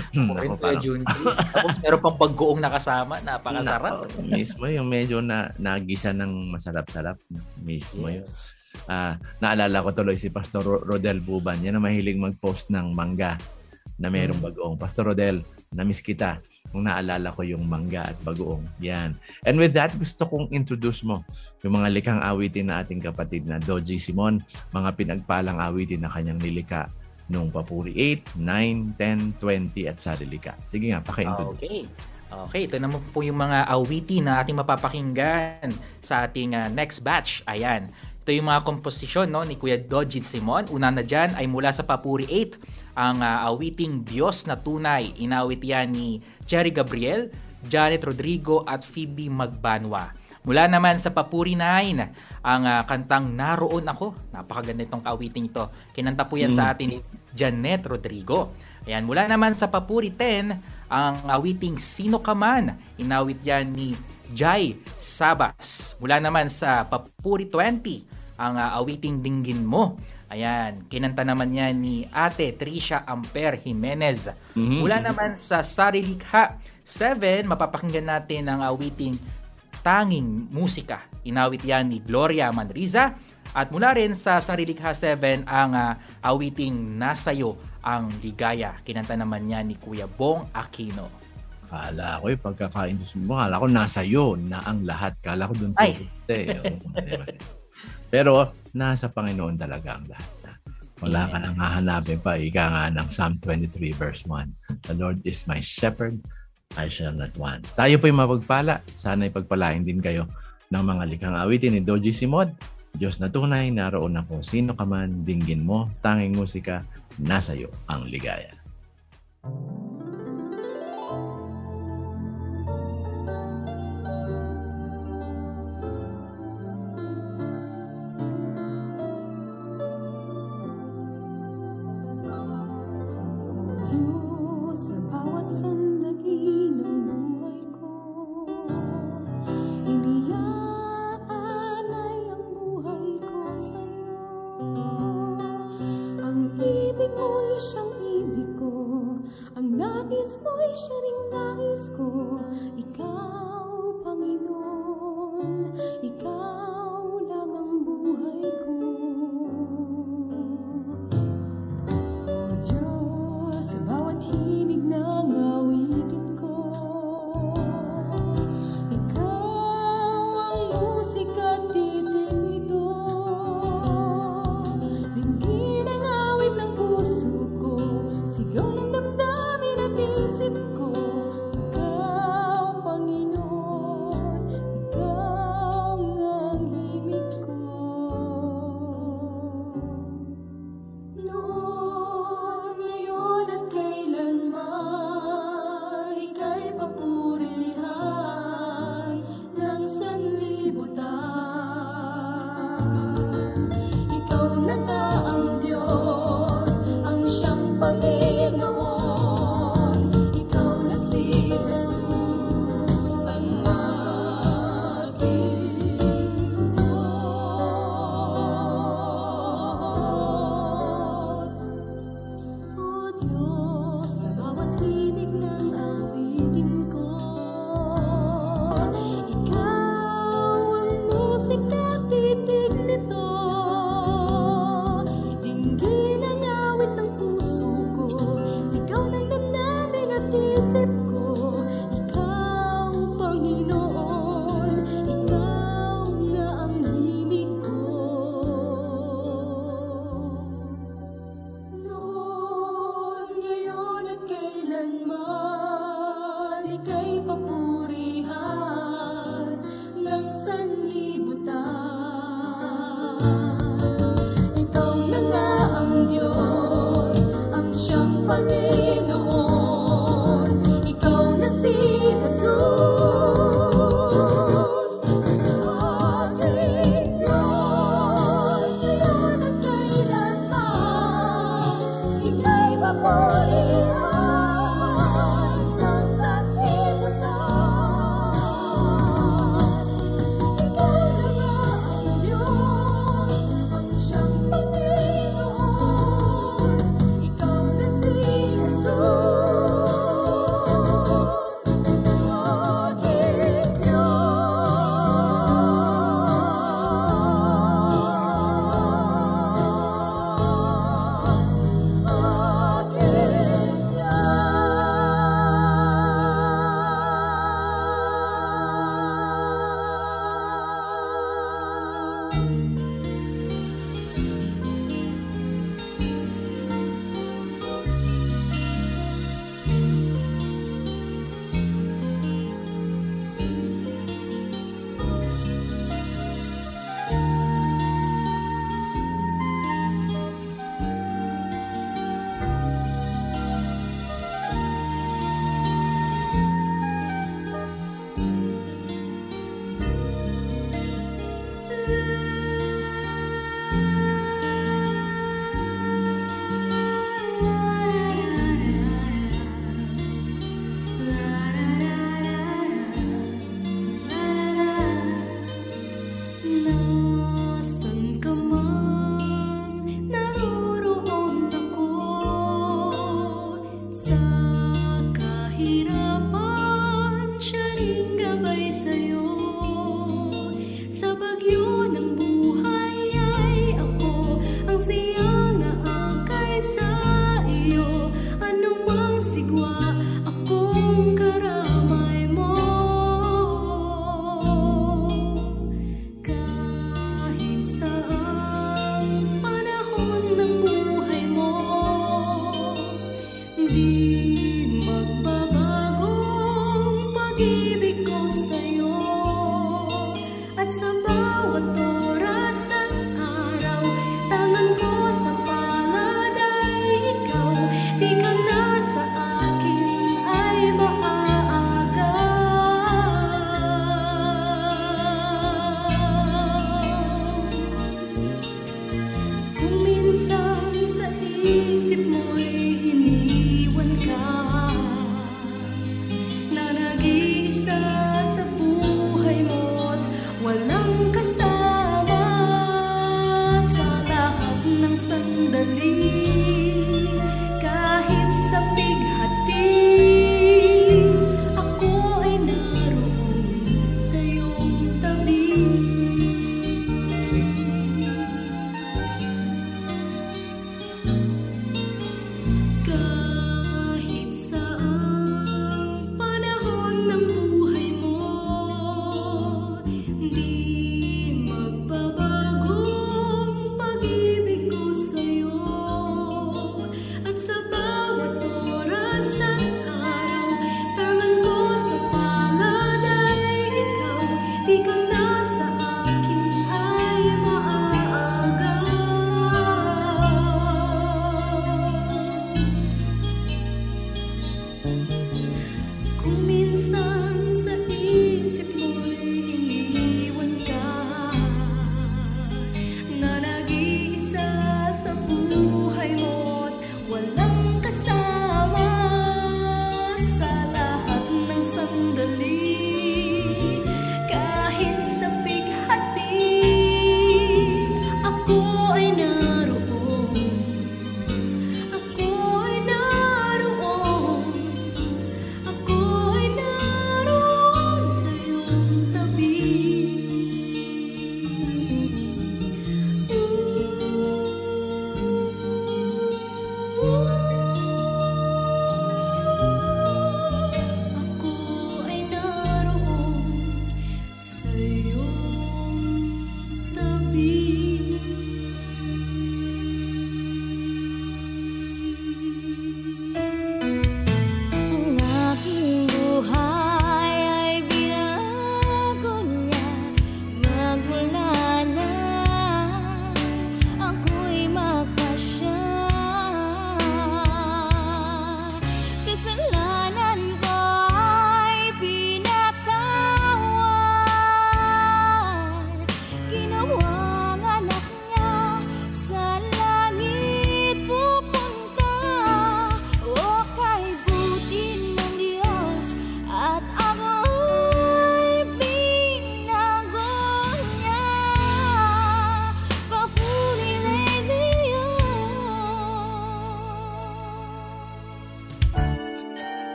Tapos meron pang paggoong nakasama, napakasarap. Mismo yung medyo nagisa ng masarap-sarap. Mismo yun. Naalala ko tuloy si Pastor Rodel Buban. Yan ang mahilig mag-post ng mangga na mayroong bagoong. Pastor Rodel, na-miss kita kung naalala ko yung mangga at bagoong. Yan. And with that, gusto kong introduce mo yung mga likhang awitin na ating kapatid na Doji Simon, mga pinagpalang awitin na kanyang nilikha noong Papuri 8, 9, 10, 20 at Sarilika. Sige nga, paki-introduce. Okay, ito naman po yung mga awitin na ating mapapakinggan sa ating next batch. Ayan. Ito yung mga komposisyon ni Kuya Doji Simon. Una na dyan ay mula sa Papuri 8, ang awiting Diyos na Tunay. Inawit yan ni Cherry Gabriel, Janet Rodrigo at Phoebe Magbanwa. Mula naman sa Papuri 9, ang kantang Naroon Ako. Napakaganda itong kaawiting ito. Kinanta po yan sa atin ni Janet Rodrigo. Ayan, mula naman sa Papuri 10, ang awiting Sino Ka Man. Inawit yan ni Jai Sabas. Mula naman sa Papuri 20, ang awiting Dinggin Mo. Ayan, kinanta naman yan ni Ate Tricia Amper Jimenez. Mula naman sa Sarilikha 7, mapapakinggan natin ang awiting Tanging Musika. Inawit yan ni Gloria Manriza. At mula rin sa Sarilikha 7, ang awiting Nasayo ang Ligaya. Kinanta naman yan ni Kuya Bong Aquino. Kala ko pagkakaindus mo, kala ko nasayo na ang lahat. Kala ko doon pero nasa Panginoon talaga ang lahat. Wala ka nang hahanapin pa. Ika nga ng Psalm 23 verse 1. The Lord is my shepherd, I shall not want. Tayo po'y mapagpala. Sana'y pagpalain din kayo ng mga likhang awitin ni Doji Simon. Diyos na tunay, naroon ako. Sino ka man, dinggin mo. Tanging musika, nasa iyo ang ligaya. Sigaw ng damdamin at isip ko, ikaw, Panginoon.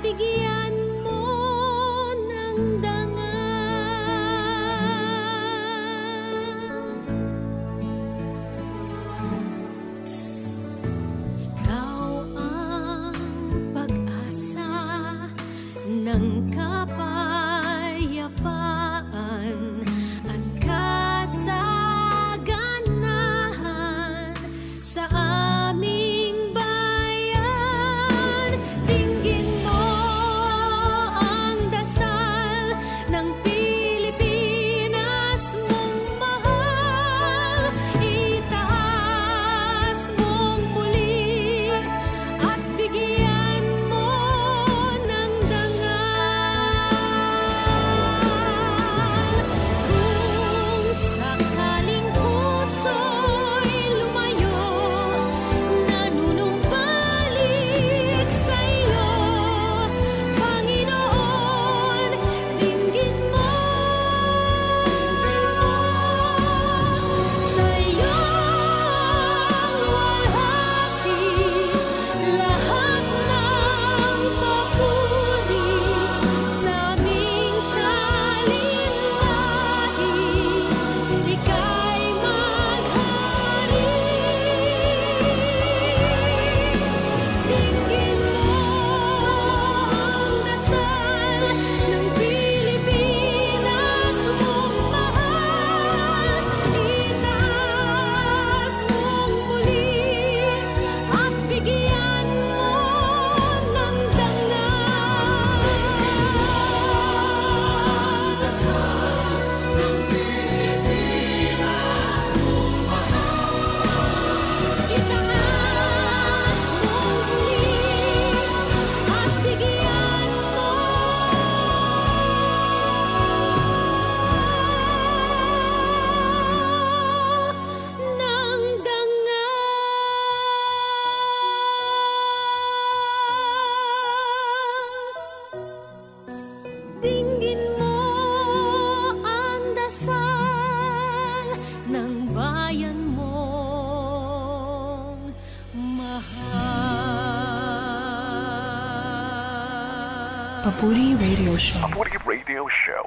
bigyan mo ng ikaw ang pag-asa ng kapayapaan at kasaganahan sa aming bayan. Dinggin mo ang dasal ng Pilipinas mong mahal. Itaas mong muli at bigyan mo ng dangal. Kung sakaling puso'y lumayo, nanunumbalik sa'yo, Panginoon, dinggin mo. Sa'yo walhati lahat ng papuri sa aming salinlahi, ika'y maghari. Dinggin mo ang dasal ng Pilipinas mong mahal. Itaas mong muli at bigyan mo ng dangal. Dasal ng Pilipinas mong mahal. Itaas mong muli at bigyan mo ng dangal. Dinggin mo ang dasal ng bayan mong mahal. Papuri Radio Show. Papuri Radio Show.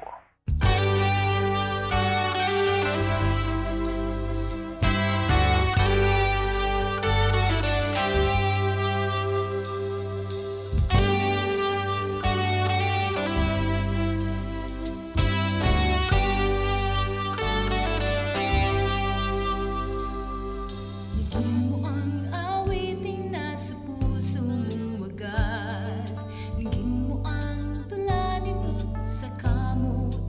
Dinggin mo ang awiting nasa puso mong wagas. Dinggin mo ang tula nito sa kamot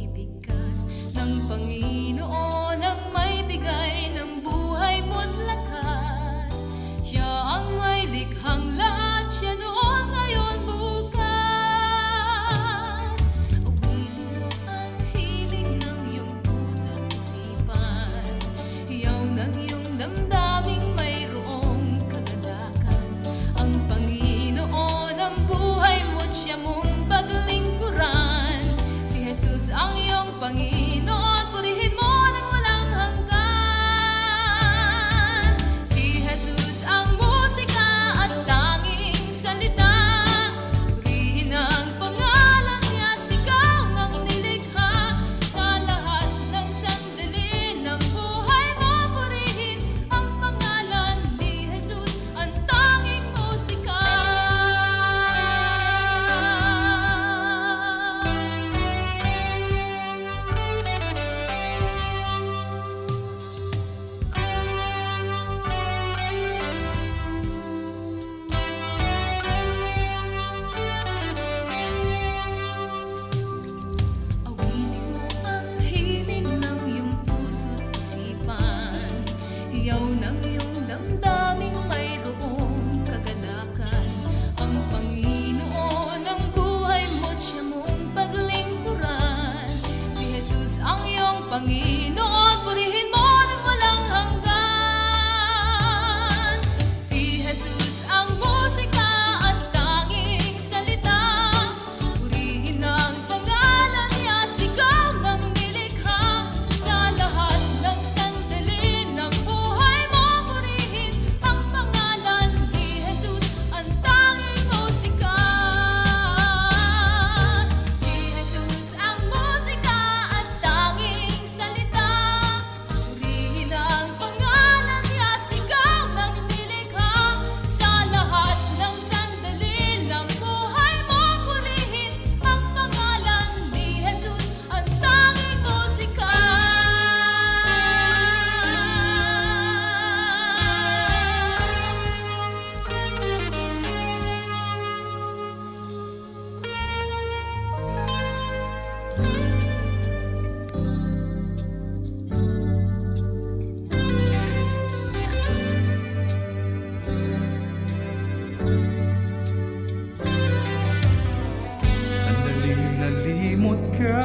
nalimot ka,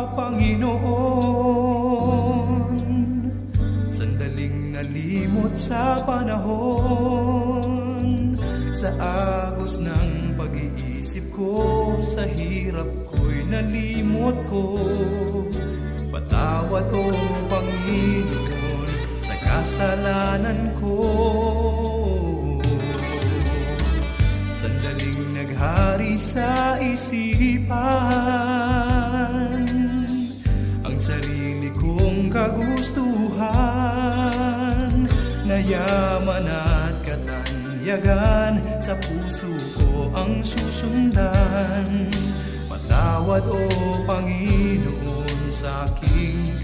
Panginoon. Sandaling nalimot sa panahon, sa agos ng pag-iisip ko, sa hirap ko'y nalimot ko. Patawad o Panginoon sa kasalanan ko. Sandaling naghari sa isipan ang sarili kong kagustuhan, na yaman at katanyagan sa puso ko ang susundan. Patawad o Panginoon sa aking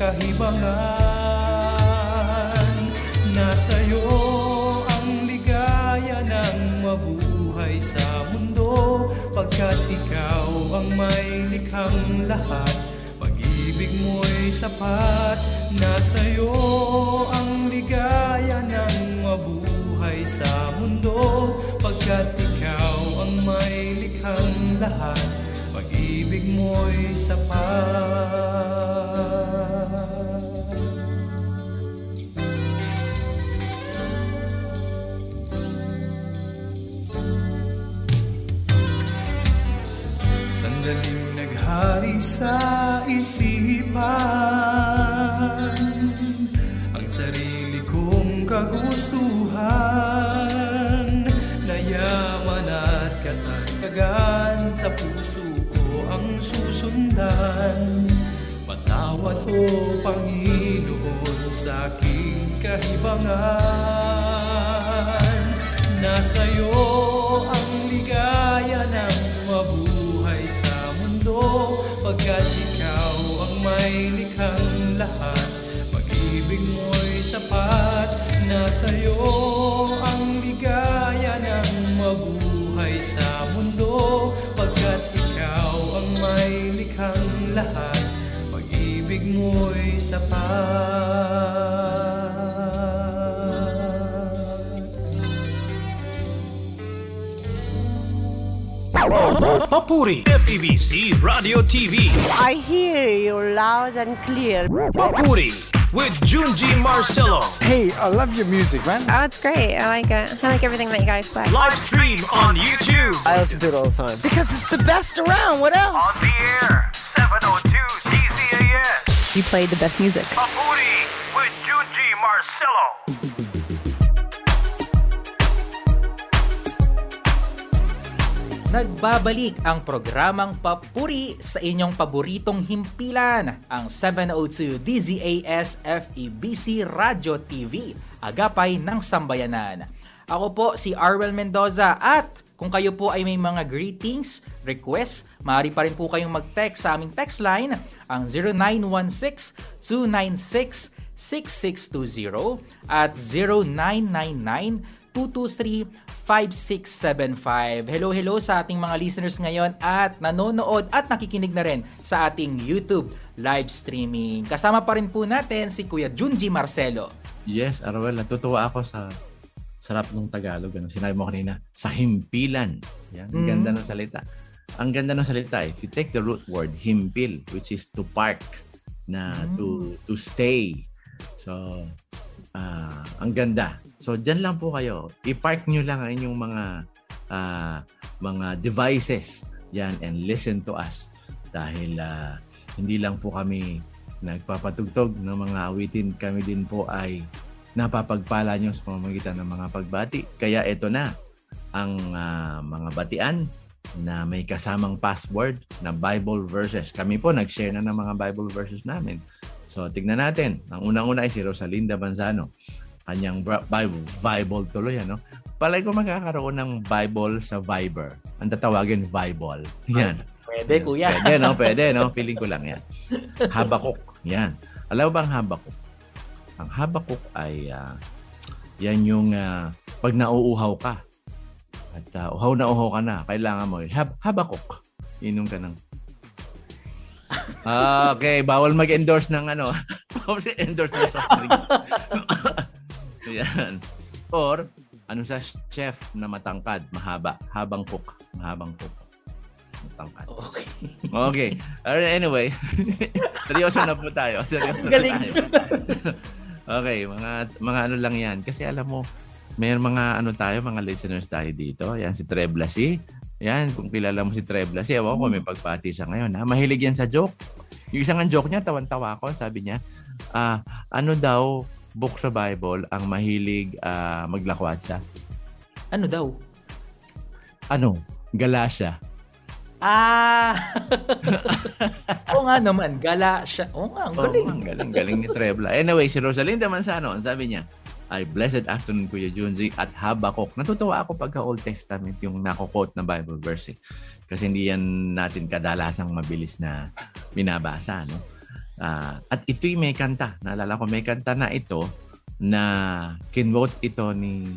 kahibangan. Nasa'yo ang ligaya ng mabuhay sa mundo, pagkat ikaw ang may likhang lahat. Pag-ibig mo'y sapat. Nasa'yo ang ligaya ng mabuhay sa mundo, pagkat ikaw ang may likhang lahat. Pag-ibig mo'y sapat. Sandaling naghari sa isipan ang sarili kong kagustuhan, na yaman at katanyagan sa puso ko ang susundan. Patawad o Panginoon sa aking kahibangan. Nasa'yo ang ligaya ng mabuhay sa mundo, pagkat ikaw ang may likhang lahat. Pag-ibig mo'y sapat. Nasa'yo ang ligaya ng mabuhay sa mundo, pagkat ikaw ang may likhang lahat. Pag-ibig mo'y sapat. Papuri, FEBC Radio TV. I hear you loud and clear. Papuri with Junji Marcelo. Hey, I love your music, man. Oh, it's great. I like it. I like everything that you guys play. Live stream on YouTube. I listen to it all the time. Because it's the best around. What else? On the air, 702 DZAS. You played the best music. Papuri with Junji Marcelo. Nagbabalik ang programang Papuri sa inyong paboritong himpilan, ang 702 DZAS FEBC Radio TV, agapay ng sambayanan. Ako po si Arwel Mendoza, at kung kayo po ay may mga greetings, requests, maaari pa rin po kayong mag-text sa aming text line, ang 0916-296-6620 at 0999-223-5675. Hello sa ating mga listeners ngayon at nanonood at nakikinig na rin sa ating YouTube live streaming. Kasama pa rin po natin si Kuya Junji Marcelo. Yes, Arwel, natutuwa ako sa sarap ng Tagalog. Ano, sinabi mo kanina, sa himpilan. Yan, ang ganda ng salita. Ang ganda ng salita, if you take the root word, himpil, which is to park, na to stay. So, ang ganda. So, dyan lang po kayo. I-park nyo lang ang inyong mga devices. Yan, and listen to us. Dahil hindi lang po kami nagpapatugtog ng mga awitin. Kami din po ay napapagpala nyo sa pamamagitan ng mga pagbati. Kaya ito na ang mga batian na may kasamang password na Bible verses. Kami po nag-share na ng mga Bible verses namin. So, tignan natin. Ang unang-una ay si Rosalinda Banzano. Kanyang Bible tuloy, ano? Palay ko magkakaroon ng Bible sa Viber. Ang tatawagin Bible. Yan. Pwede, kuya. Pwede, no? Pwede, no? Feeling ko lang yan. Habakuk. Yan. Alam mo ba ang Habakuk? Ang Habakuk ay yan yung pag nauuhaw ka at uhaw na uhaw ka na, kailangan mo Habakuk. Inom ka ng okay, bawal mag-endorse ng ano. Bawal endorse ng soft drink. Yan. Or ano sa chef na matangkad, mahaba, habang cook. matangkad. Okay. Okay. Anyway, seryoso na po tayo. Galing. Okay, mga ano lang yan. Kasi alam mo, may mga mga listeners tayo dito. Yan, si Treblasi. Yan, kung kilala mo si Treblasi, ewan ko, may pagpati siya ngayon. Ha? Mahilig yan sa joke. Yung isang joke niya, tawan-tawa ko, sabi niya, ano daw book sa Bible ang mahilig maglakwatsa? Ano daw? Galatia. Oo nga naman, Galatia. Oo nga, ang galing. Galing ni Trebla. Anyway, si Rosalinda Manzano, sabi niya, ay blessed afternoon Kuya Junji at Habakuk. Natutuwa ako pagka Old Testament yung nako-quote na Bible verse. Kasi hindi yan natin kadalasang mabilis na binabasa. No? At ito'y may kanta. Naalala ko, may kanta na ito na kinvote ito ni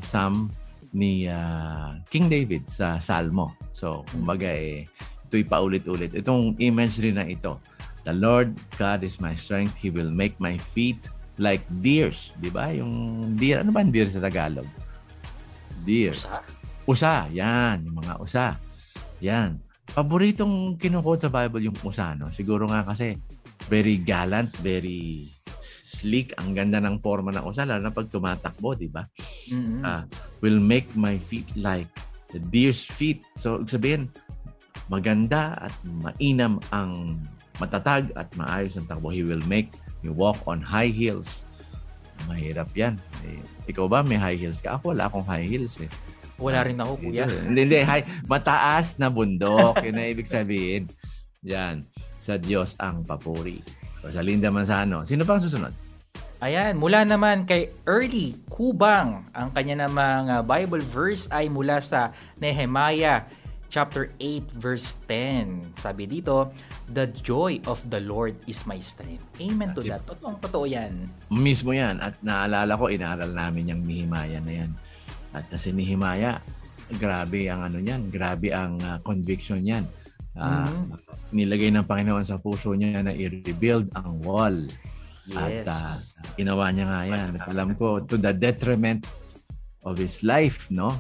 King David sa Salmo. So, kumbaga ito'y paulit-ulit. Itong imagery na ito. The Lord God is my strength. He will make my feet like deers. Diba? Yung deer. Ano ba ang deer sa Tagalog? Deer. Usa. Yan. Yung mga usa. Yan. Paboritong kinuquote sa Bible yung usa. No? Siguro nga kasi very gallant, very sleek. Ang ganda ng forma ng usa. Lalo na pag tumatakbo. Diba? Will make my feet like the deer's feet. So, sabihin, maganda at mainam ang matatag at maayos ang takbo. He will make me walk on high heels. Mahirap yan. Ikaw ba may high heels ka? Ako wala akong high heels eh. Wala rin ako, kuya. Hindi. Mataas na bundok. Yun na ibig sabihin. Yan. Sa Diyos ang papuri. Rosalinda Manzano. Sino pang susunod? Ayan, mula naman kay Early Kubang. Ang kanya namang Bible verse ay mula sa Nehemiah chapter 8 verse 10. Sabi dito, the joy of the Lord is my strength. Amen to that. Totoo yan. Mismo yan. At naalala ko, inaaral namin yung Nehemiah na yan. At kasi Nehemiah, grabe ang grabe ang conviction niyan. Nilagay ng Panginoon sa puso niya na i-rebuild ang wall. Yes. At ginawa niya nga yan. At alam ko, to the detriment of his life, no?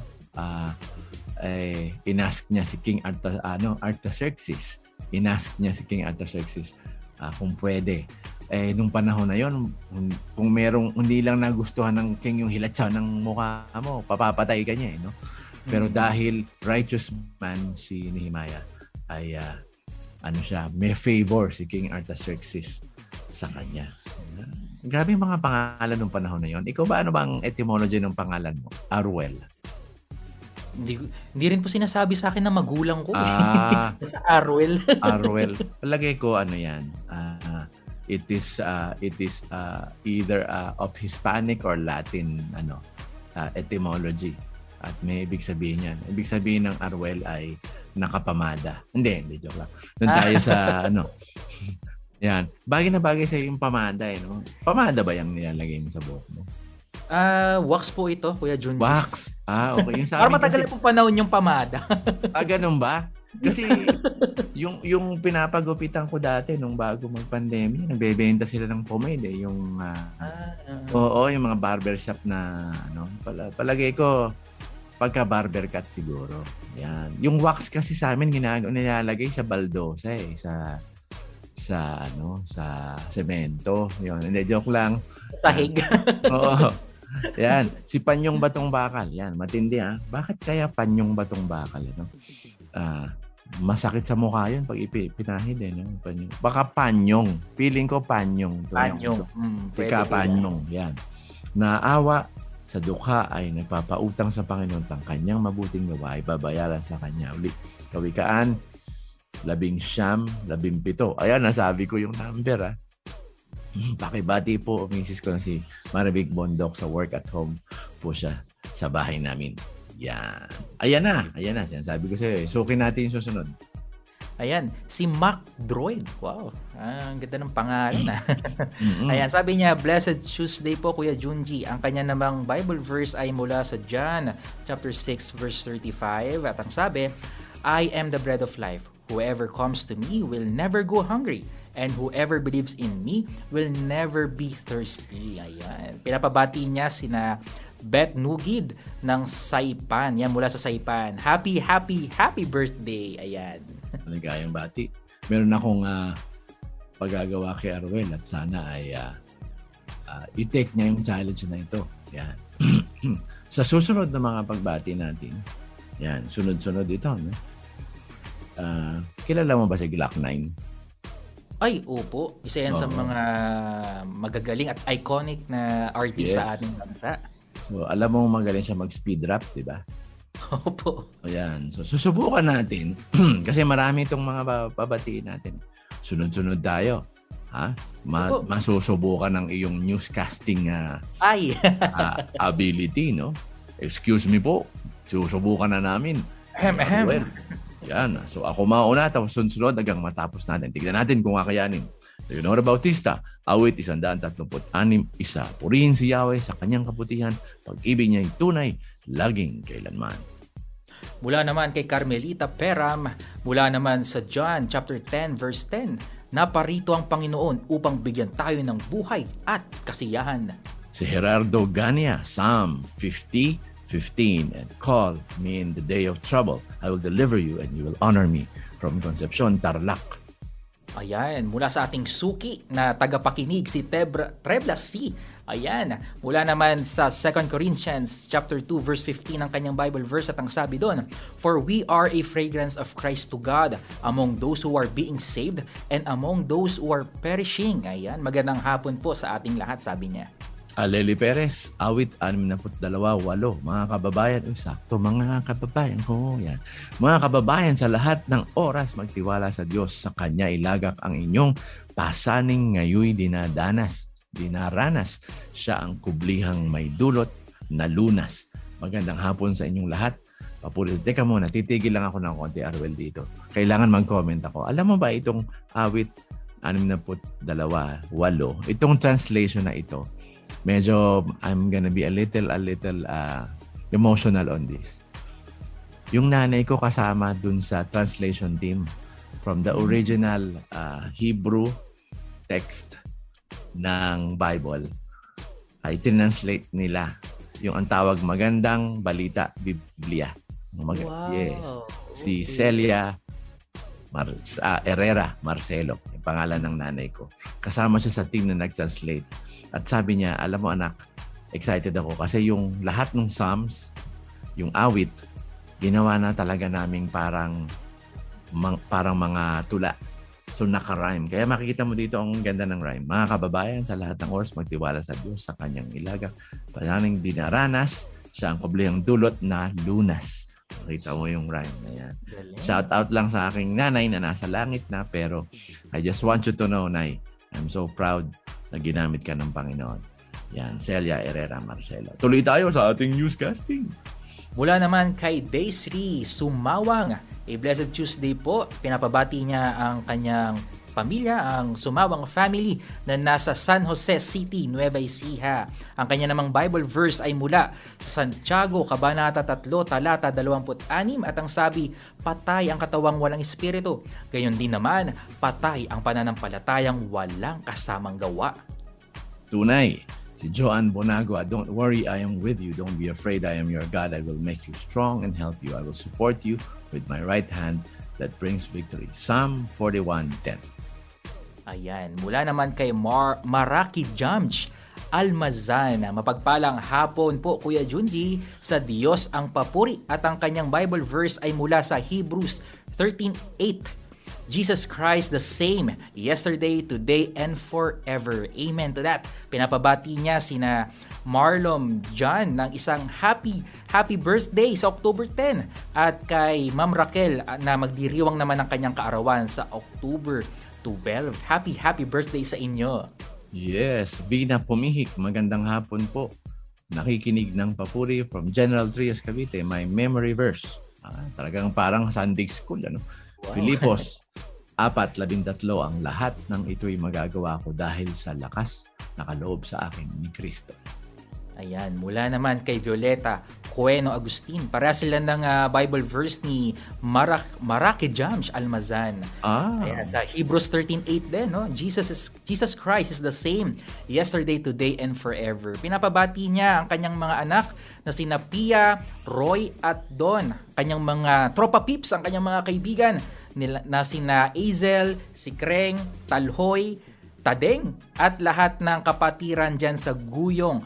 Inask niya si King Artaxerxes. Inask niya si King Artaxerxes kung pwede. Nung panahon na yon, kung merong hindi lang nagustuhan ng king yung hilatsa ng mukha mo, papapatay ka niya. No? Pero dahil righteous man si Nehemiah, ay may favor si King Artaxerxes sa kanya. Grabe yung mga pangalan ng panahon na yon. Ikaw ba, ano bang etymology ng pangalan mo? Arwel. Hindi rin po sinasabi sa akin na magulang ko. Sa Arwel. Arwel. Palagay ko yan. It is either of Hispanic or Latin etymology. At may ibig sabihin yan. Ibig sabihin ng Arwel ay nakapamada. Hindi joke lang. Doon tayo sa yan. Bagay na bagay sa yung pamada no? Pamada ba yung nilalagay mo sa buhok mo? Wax po ito, Kuya Junji. Wax? Okay. Yung sa amin para matagal po panahon yung pamada. Ganun ba? Kasi yung pinapagupitan ko dati nung bago mag-pandemya, nagbebenta sila ng pomade yung yung mga barbershop na palagay ko pagka barber cut siguro. Yan. Yung wax kasi sa amin nilalagay sa baldosa sa semento. Yun. Hindi, joke lang. Tahig. Oo. Yan. Si Panyong Batong Bakal. Yan. Matindi ha. Bakit kaya Panyong Batong Bakal? Masakit sa mukha yun pag ipinahid no? Panyong. Baka Panyong. Feeling ko Panyong. Panyong. Panyong. Yan. Naawa sa dukha ay nagpapautang sa Panginoon ang kanyang mabuting gawa ay babayaran sa kanya. Ulit. Kawikaan 19, 17. Ayan, nasabi ko yung number Pakibati po, misis ko na si Maribig Bondok sa work at home po siya sa bahay namin. Yan. Ayan na. Sinasabi ko sa'yo. Sukin natin yung susunod. Ayan, si Mac Droid. Wow. Ang ganda ng pangalan Ayan, sabi niya, Blessed Tuesday po, Kuya Junji. Ang kanya namang Bible verse ay mula sa John chapter 6 verse 35. At ang sabi, I am the bread of life. Whoever comes to me will never go hungry, and whoever believes in me will never be thirsty. Ayan. Pinapabati niya sina Beth Nugid ng Saipan. Yan, mula sa Saipan. Happy birthday. Ayan. Maligayang bati. Meron akong paggagawa kay Arwel at sana ay i-take niya yung challenge na ito. Yan. Sa susunod na mga pagbati natin, yan, sunod-sunod ito. No? Kilala mo ba si Glock 9? Ay, opo. Isa yan sa mga magagaling at iconic na artist sa ating bansa. So, alam mo magaling siya mag-speed rap, di ba? Opo. Ayan. So, susubukan natin kasi marami itong mga babatiin natin. Sunod-sunod tayo. Ha? Masusubukan ng iyong newscasting ability, no? Excuse me po. Susubukan na namin. Well, yan. So, ako mauna tapos sunod hanggang matapos natin. Tignan natin kung kakayanin. Leonora Bautista, awit 136, isa. Purihin si Yahweh sa kanyang kaputihan. Pag-ibig niya ay tunay, laging kailanman. Mula naman kay Carmelita Peram, mula naman sa John chapter 10 verse 10, naparito ang Panginoon upang bigyan tayo ng buhay at kasiyahan. Si Gerardo Gania, Psalm 50:15, and call me in the day of trouble. I will deliver you and you will honor me. From Concepcion, Tarlac. Ayan, mula sa ating suki na tagapakinig si Trebla C. Ayan, mula naman sa 2 Corinthians chapter 2 verse 15 ang kanyang Bible verse at ang sabi doon, for we are a fragrance of Christ to God among those who are being saved and among those who are perishing. Ayan, magandang hapon po sa ating lahat, sabi niya. Aleli Perez, awit 62:8. Mga kababayan, sakto mga kababayan ko. Yan. Mga kababayan, sa lahat ng oras, magtiwala sa Diyos. Sa Kanya ilagak ang inyong pasaning ngayoy dinaranas. Siya ang kublihang may dulot na lunas. Magandang hapon sa inyong lahat. Papuri. Teka muna, titigil lang ako ng konti, Arwel, dito. Kailangan mag-comment ako. Alam mo ba itong awit 62:8, itong translation na ito, medyo I'm gonna be a little emotional on this. Yung nanay ko kasama dun sa translation team from the original Hebrew text ng Bible. Ay translate nila yung ang tawag magandang balita, Biblia. Wow. Yes. Si Celia Herrera Marcelo, yung pangalan ng nanay ko. Kasama siya sa team na nag-translate. At sabi niya, alam mo anak, excited ako kasi yung lahat ng Psalms, yung awit, ginawa na talaga naming parang mga tula. So naka-rhyme. Kaya makikita mo dito ang ganda ng rhyme. Mga kababayan, sa lahat ng oras, magtiwala sa Diyos, sa kanyang ilagak. Pananing dinaranas, siya ang kublihang dulot na lunas. Makita mo yung rhyme na yan. Shout out lang sa aking nanay na nasa langit na, pero I just want you to know, Nay, I'm so proud na ginamit ka ng Panginoon. Yan, Celia Herrera Marcelo. Tuloy tayo sa ating newscasting. Mula naman kay Daysri Sumawang, a blessed Tuesday po. Pinapabati niya ang kanyang pamilya, ang Sumawang family na nasa San Jose City, Nueva Ecija. Ang kanya namang Bible verse ay mula sa Santiago, Kabanata 3, talata 26 at ang sabi, patay ang katawang walang espiritu. Gayon din naman, patay ang pananampalatayang walang kasamang gawa. Tunay. Si Joan Bonagua, don't worry, I am with you. Don't be afraid, I am your God. I will make you strong and help you. I will support you with my right hand that brings victory. Psalm 41:10. Ayan, mula naman kay Maraki Jamj Almazan. Mapagpalang hapon po Kuya Junji, sa Diyos ang papuri at ang kanyang Bible verse ay mula sa Hebrews 13:8. Jesus Christ the same yesterday, today, and forever. Amen to that. Pinapabati niya sina Marlon John ng isang happy birthday sa October 10 at kay Ma'am Raquel na magdiriwang naman ng kanyang kaarawan sa October 12. Happy birthday sa inyo. Yes, Bina Pumihik, magandang hapon po. Nakikinig ng papuri from General Trias Cavite, my memory verse. Talagang parang Sunday school, ano? Wow. Filipos 4:13, ang lahat ng ito'y magagawa ko dahil sa lakas na kaloob sa akin ni Kristo. Ayan, mula naman kay Violeta Cueno Agustin. Para sila ng Bible verse ni Maraki Jamj Almazan. Ayan, sa Hebrews 13:8 din, no? Jesus Christ is the same yesterday, today, and forever. Pinapabati niya ang kanyang mga anak na sina Pia, Roy at Don. Kanyang mga tropa pips, ang kanyang mga kaibigan na sina Azel, si Kreng, Talhoy, Tadeng at lahat ng kapatiran dyan sa Guyong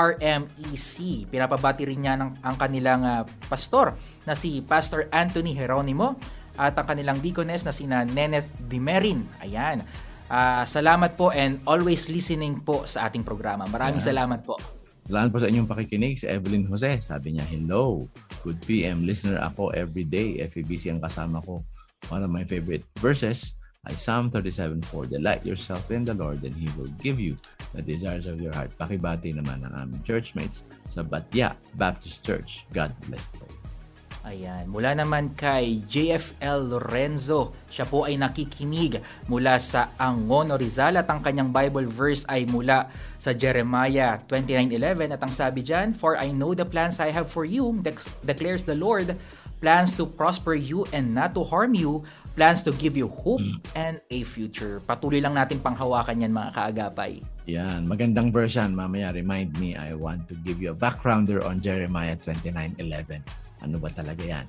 RMEC. Pinapabati rin niya ang kanilang pastor na si Pastor Anthony Geronimo at ang kanilang deaconess na sina Neneth Dimerin. Ayan. Salamat po and always listening po sa ating programa. Maraming salamat po. Salamat po sa inyong pakikinig. Si Evelyn Jose, sabi niya, hello, good PM, listener ako every day. FEBC ang kasama ko. One of my favorite verses ay Psalm 37:4. Delight yourself in the Lord and He will give you the desires of your heart. Pakibati naman ang aming churchmates sa Batya Baptist Church. God bless po. Ayan, mula naman kay JFL Lorenzo, siya po ay nakikinig mula sa Angono Rizal at ang kanyang Bible verse ay mula sa Jeremiah 29:11 at ang sabi dyan, For I know the plans I have for you, declares the Lord, plans to prosper you and not to harm you, plans to give you hope and a future. Patuloy lang natin panghawakan yan mga kaagapay. Yan, magandang verse yan. Mamaya, remind me, I want to give you a backgrounder on Jeremiah 29:11. Ano ba talaga yan?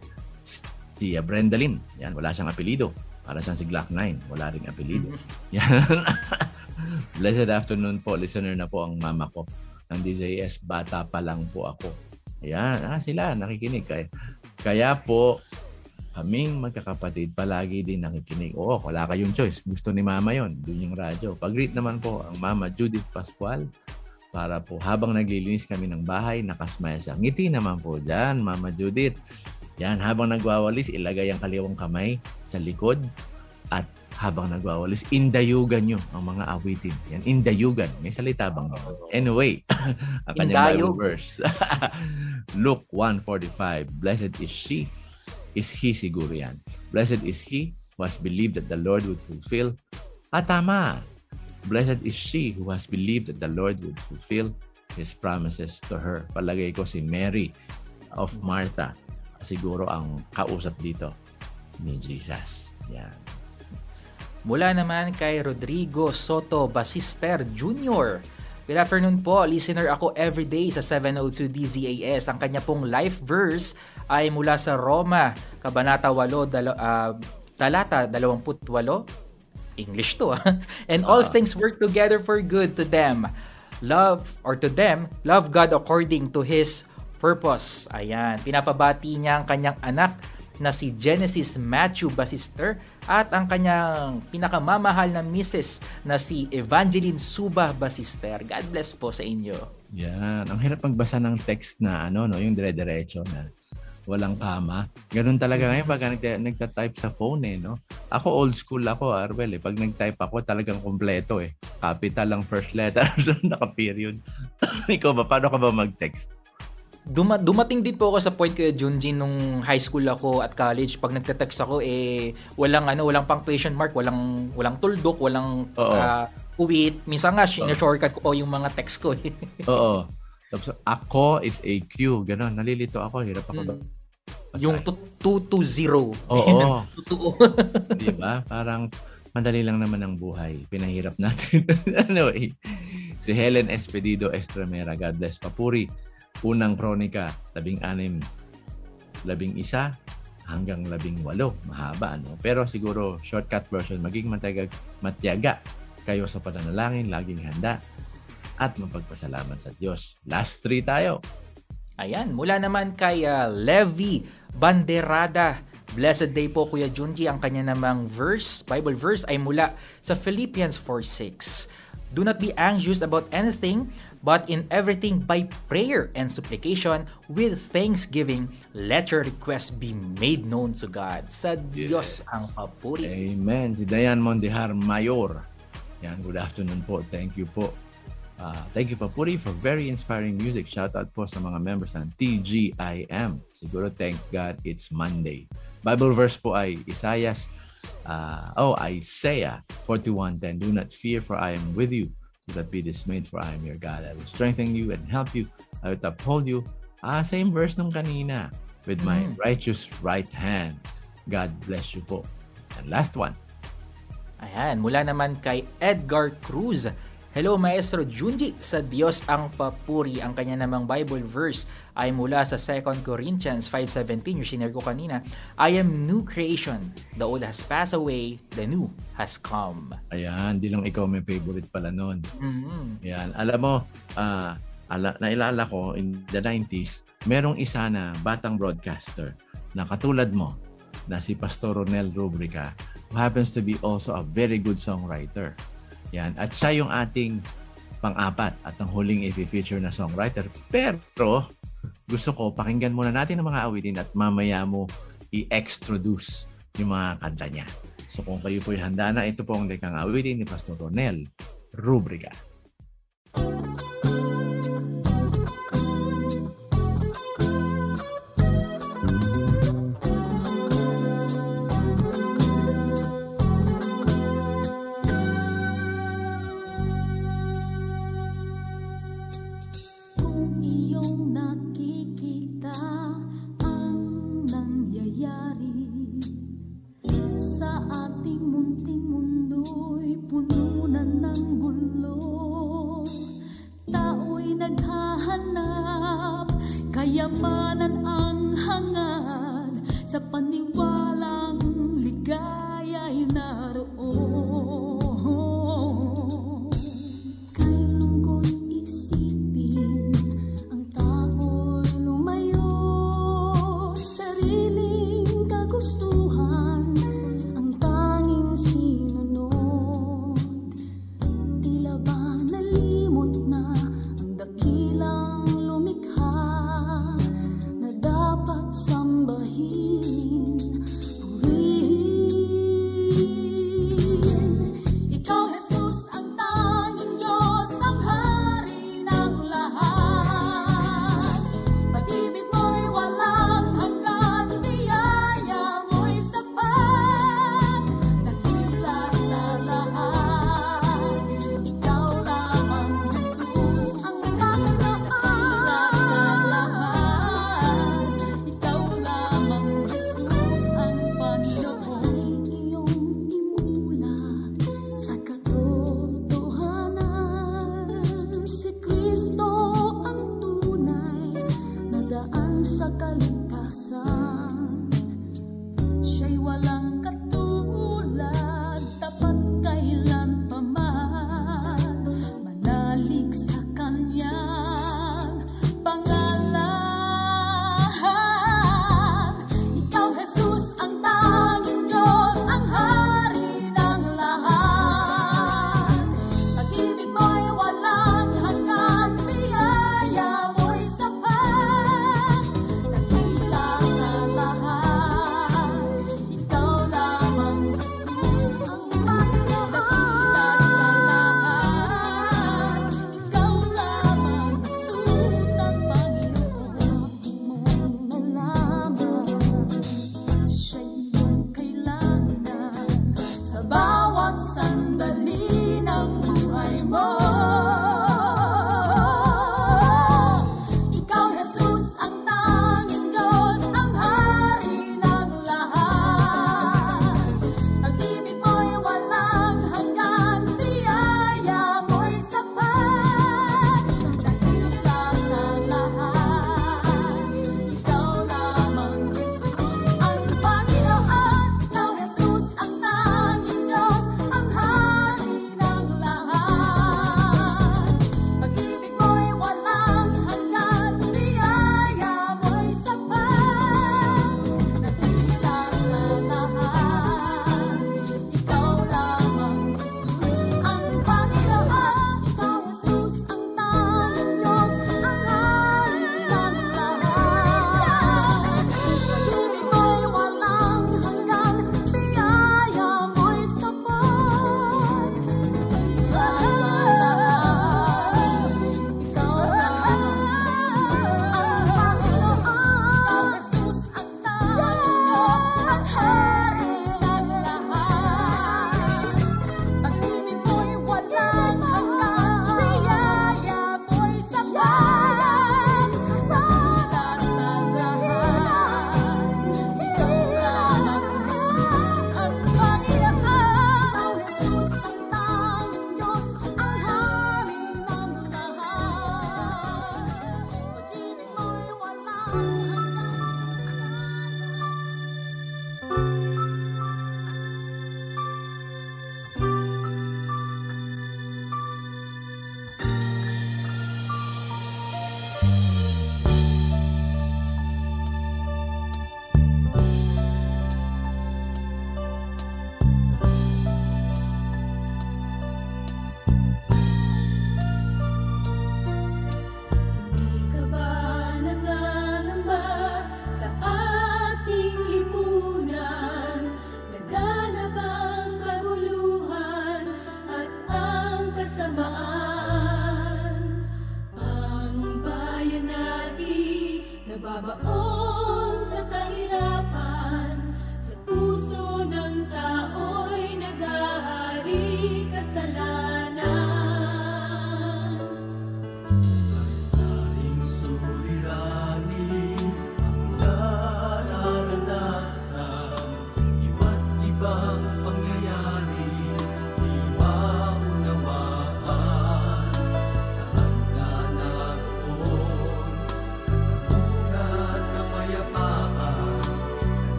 Si Brenda Lim, yan, wala siyang apelido. Para siyang si Glock 9, wala ring apelido. Yan. Blessed afternoon po, listener na po ang mama ko. Ng DJS, bata pa lang po ako. Ayan, sila, nakikinig. Kaya po, kaming magkakapatid, palagi din nakikinig. Oo, wala kayong choice. Gusto ni mama yon, doon yung radyo. Pag-greet naman po ang mama Judith Pascual, para po habang naglilinis kami ng bahay, nakasmile siya. Ngiti naman po dyan, Mama Judith. Yan, habang nagwawalis, ilagay ang kaliwang kamay sa likod at habang nagwawalis, indayugan nyo ang mga awitin. Yan, indayugan. May salita bang naman? Anyway, ang kanyang Bible verse. Luke 1:45. Blessed is she, is he siguro yan. Blessed is he who has believed that the Lord would fulfill. Tama. Blessed is she who has believed that the Lord would fulfill His promises to her. Palagay ko si Mary of Martha siguro ang kausap dito ni Jesus. Yan. Mula naman kay Rodrigo Soto Basister Jr. Good afternoon po. Listener ako everyday sa 702 DZAS. Ang kanya pong life verse ay mula sa Roma, Kabanata 8, talata 28. English to and all things work together for good to them love God according to His purpose. Ayan, pinapabati niya ang kanyang anak na si Genesis Matthew Basister at ang kanyang pinakamamahal na misis na si Evangeline Suba Basister. God bless po sa inyo. Yan, ang hirap magbasa ng text na yung dire-diretso na walang kama. Ganun talaga ngayon pag nagta-type sa phone no? Ako old school ako, Arbel. Pag nag-type ako talagang kompleto Capital lang first letter, naka-period. Ikaw ba? Paano ka ba mag-text? Dumating din po ako sa point kay Junji nung high school ako at college. Pag nagte-text ako walang punctuation mark, walang tuldok, walang uwit. Minsan nga shortcut ko yung mga text ko. Oo. Tapos ako is a Q. Ganon, nalilito ako. Hirap ako ba? Yung 220. Oo. Diba? Parang madali lang naman ang buhay. Pinahirap natin. Anyway, si Helen Espedido Estremera, God bless. Papuri. Unang Kronika, 16, 11 hanggang 18. Mahaba, Pero siguro, shortcut version, maging matyaga kayo sa pananalangin, laging handa at mapagpasalamat sa Diyos. Last 3 tayo. Ayan, mula naman kay Levi Banderada. Blessed day po Kuya Junji. Ang kanya namang Bible verse ay mula sa Philippians 4:6. Do not be anxious about anything, but in everything by prayer and supplication with thanksgiving, let your requests be made known to God. Sa Diyos ang papuri. Amen. Si Dayan Mondihar Mayor. Yan, good afternoon po. Thank you po. Thank you, Papuri, for very inspiring music. Shout out po sa mga members ng TGIM. Siguro, thank God, it's Monday. Bible verse po ay Isaiah 41:10. Do not fear, for I am with you. Do not be dismayed, for I am your God. I will strengthen you and help you. I will uphold you. Same verse nung kanina. With my righteous right hand. God bless you po. And last one. Ayan, mula naman kay Edgar Cruz. Hello Maestro Junji, sa Diyos ang papuri. Ang kanya namang Bible verse ay mula sa 2 Corinthians 5:17, yung shinare ko kanina. I am new creation. The old has passed away, the new has come. Ayan, di lang ikaw may favorite pala nun. Mm-hmm. Ayan, alam mo, nailala ko in the 90s, merong isa na batang broadcaster na katulad mo, na si Pastor Ronel Rubrica, who happens to be also a very good songwriter. Yan. At siya yung ating pang-apat at ang huling i-feature na songwriter. Pero gusto ko, pakinggan muna natin ang mga awitin at mamaya mo i-extroduce yung mga kanta niya. So kung kayo po'y handa na, ito po ang likang awitin ni Pastor Ronel Rubrica. Kayamanan ang hangad sa paniwalang ligaya'y naroon. Kay lungkot isipin, ang tao'y lumayo, sariling kagustuhan ang tanging sinunod. Tila ba nalimot na ang dakilang lumikha na dapat sambahin, purihin. Ikaw, Jesus, ang tanging Diyos, ang hari ng lahat. Pag-ibig mo'y walang hanggan, biyaya mo'y sapat. Dakila sa lahat, ikaw lamang, Jesus, ang Panginoon. Ikaw lamang, Jesus, ang Panginoon. Iyong imulat sa katotohanan. Si Kristo ang tunay na daan sa kaligtasan. Siya'y walang katulad, tapat kailan pa man. Manalig sa kanyang pangalan. Ikaw, Jesus, ang tanging Diyos, ang hari ng lahat. Pag-ibig mo'y walang hanggan, biyaya mo'y sapat. Dakila sa lahat, ikaw lamang, Jesus, ang Panginoon. Ikaw lamang, Jesus, ang Panginoon. Mong malaman, siya iyong kailangan sa bawat sandali ng buhay mo. Ikaw, Jesus, ang tanging Diyos, ang hari ng lahat. Pag-ibig mo'y walang hanggan, biyaya mo'y sapat. Dakila sa lahat, ikaw lamang, Jesus, ang Panginoon. Ikaw, Jesus, ang tanging Diyos, ang hari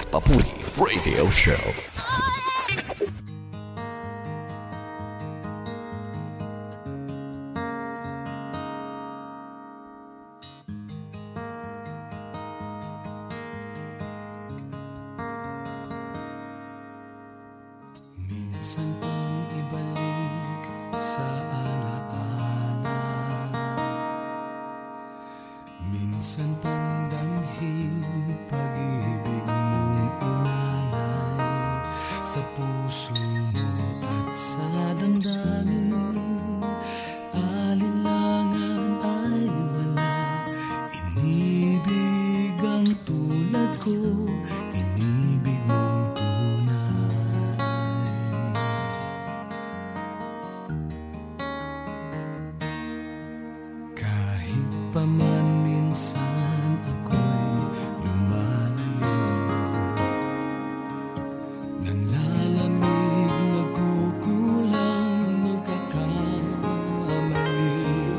Papuri Radio Show. Minsan pang ibalik sa alaala, minsan pang damhin pag-ibig mong inalay sa puso mo at sa damdamin. Alinlangan ay wala, inibig ang tulad ko, inibig mong paman minsan ako'y lumalayo, nanlalamig, nagkukulang, nagkakamali.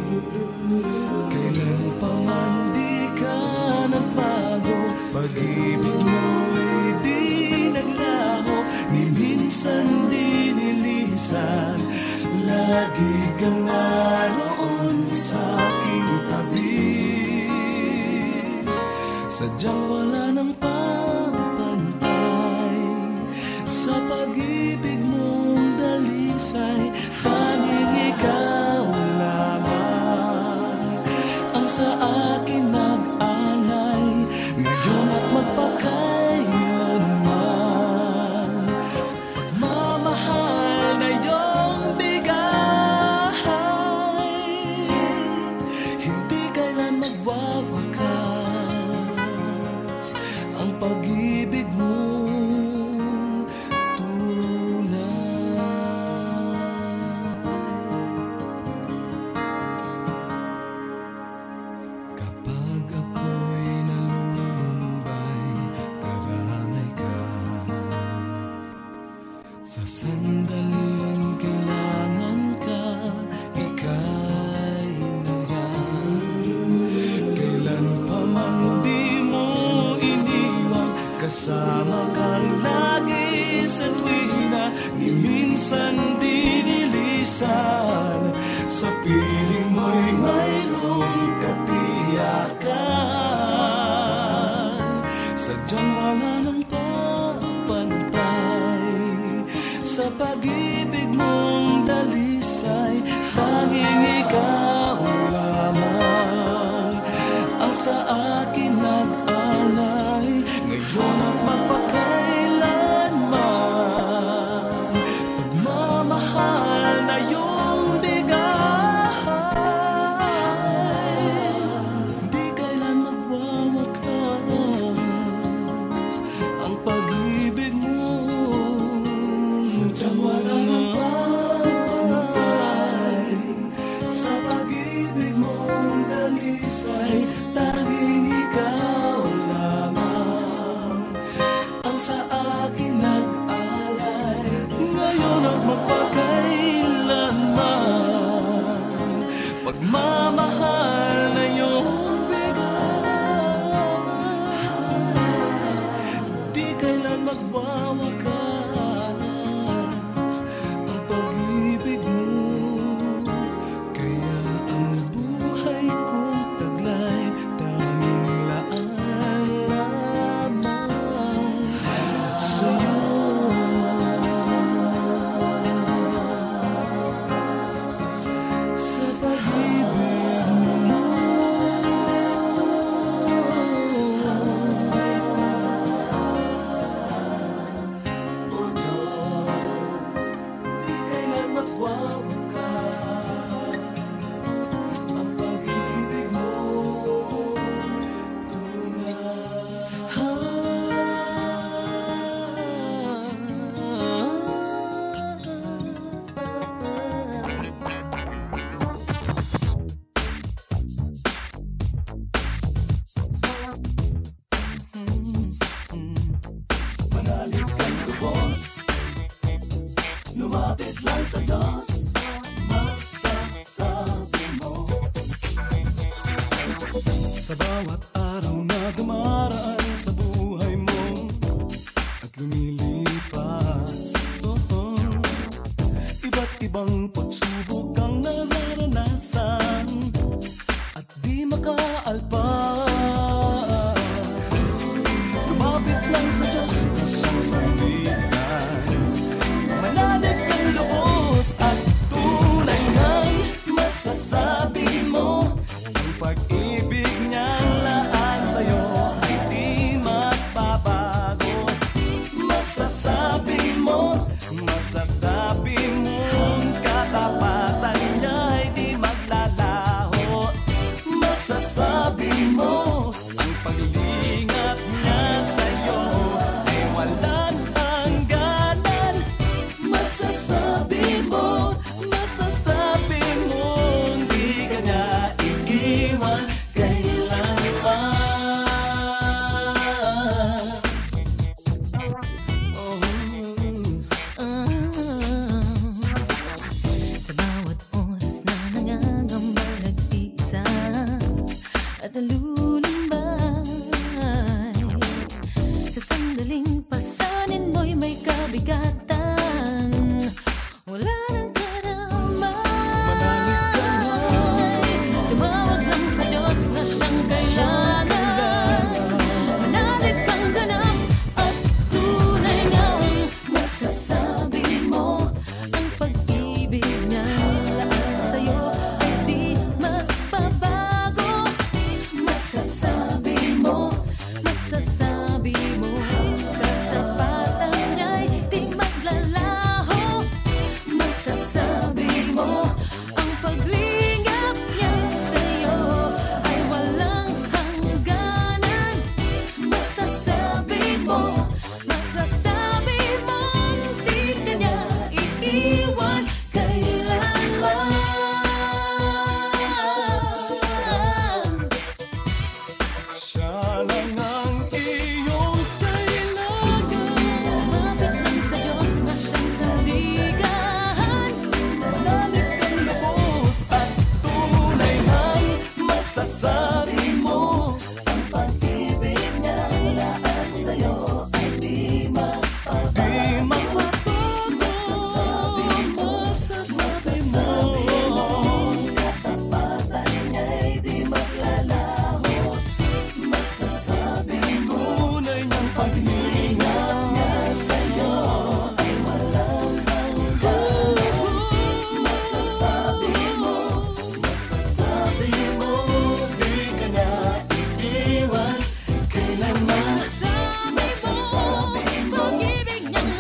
Kailan pa man di ka nagbago, pag-ibig mo'y di naglaho, ni minsan di nilisan. Lagi kang naroon sa aking tabi, sadyang wala nang papantay sa pag-ibig mong dalisay. Tanging ikaw lamang ang sa akin nag-alay, ngayon at magpakailanman. Pagmamahal na iyong bigay, hindi kailan magwawakas ang pag-ibig mong tunay. Kapag ako'y nalulumbay, karangay ka sa sandaling kailangan ka, ika'y nangyari. Kailan pa man di mo iniwan, kasama kang lagi sa tuwina, ni minsan di nilisan. Sa piling mo'y mayroong katiyakan, sadyang wala nang papantay sa pag-ibig mong dalisay. Tanging ikaw lamang ang sa akin nag-alay, ngayon at magpakailanman. Pagmamahal na iyong bigay, di kailan magwawakas ang pag-ibig mo. Sadyang wala nang papantay sa pag-ibig mong dalisay. Tanging ikaw lamang ang sa akin nag-alay, ngayon at magpakailanman. Pagmamahal na iyong bigay, di kailan magwawakas ang pag-ibig mo. Kaya ang buhay kong taglay, tanging laan lamang sa'yo. Sa pag-ibig mo, oh Diyos, di kailan magwawakas ang pag-ibig mo manalig kang lubos, lumapit lang sa Diyos, masasabi mo. Sa bawat araw na dumaraan sa buhay mo, masasabi mo ang pag-ibig niyang laan sa'yo ay di magbabago. Masasabi mo katapatan niya'y di maglalaho. Masasabi mo ang paglingap niya sa'yo ay walang hangganan. Masasabi mo hindi ka niya iiwan kailanman. Sa bawat oras na nangangamba nag-iisa at nalulumbay, sa sandaling pasanin mo'y may kabigatan, wala nang karamay. Tumawag lang sa Diyos na siyang kailangan. Manalig kang ganap at tunay ngang masasabi mo ang pag-ibig niya laan sa'yo ay di magbabago. Masasabi mo katapatan niya'y di maglalaho. Masasabi mo ang paglingap niya sa'yo ay walang hangganan. Masasabi mo di ka niya iiwan kailanman. Siya lang ang iyong kailangan. Lumapit lang sa Diyos na siyang saligahan. Manalig kang lubos at tunay ngang masasabi mo ang pag-ibig niyang laan sa'yo ay di magbabago. Masasabi mo katapatan niya'y di maglalaho. Masasabi mo tunay niyang paglingap niya sa'yo ay walang hanggan. Masasabi mo di ka niya iiwan kailanman. Masasabi mo pag-ibig niyang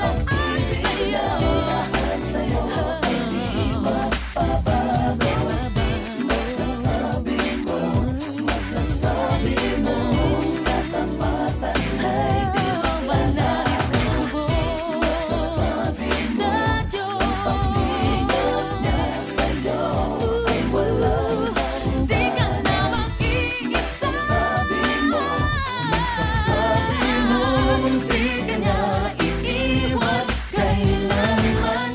laan sa'yo ay di magbabago. Masasabi mo katapatan ay di maglalaho. Masasabi mo ang paglingap niya sa'yo ay walang hanggan. di ka na mag-iisa. Masasabi mo di ka niya iiwan kailanman.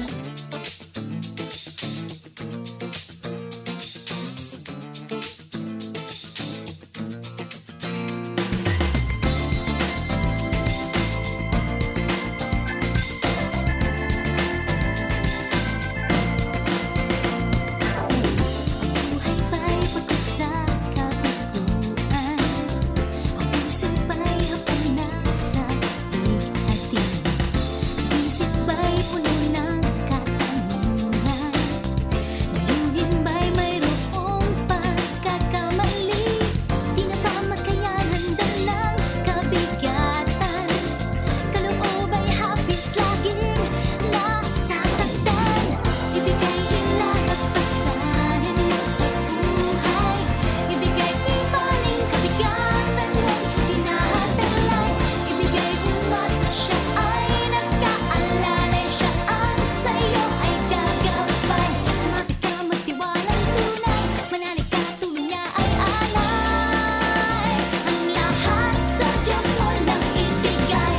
Buhay ba'y pagod sa kabiguan? Ang puso ba'y hapon na sa bighatin? Isip ba'y puno ng katanungan? Layunin ba'y mayroong pagkakamali? Di na ba makayanan dalang kabigatan? Kaloob ay hapis laging nasasaktan. Ibigay lahat pasanin mo sa buhay. Ibigay ibaling kabigatan mo'y tinahatalay. Ibigay umasa siya ay nagkaalalay. Siya ang sa'yo ay gagabay. Lumapit ka magtiwalang tunay. Manalig ka tulong niya ay alay. Ang lahat sa Diyos mo lang ibigay.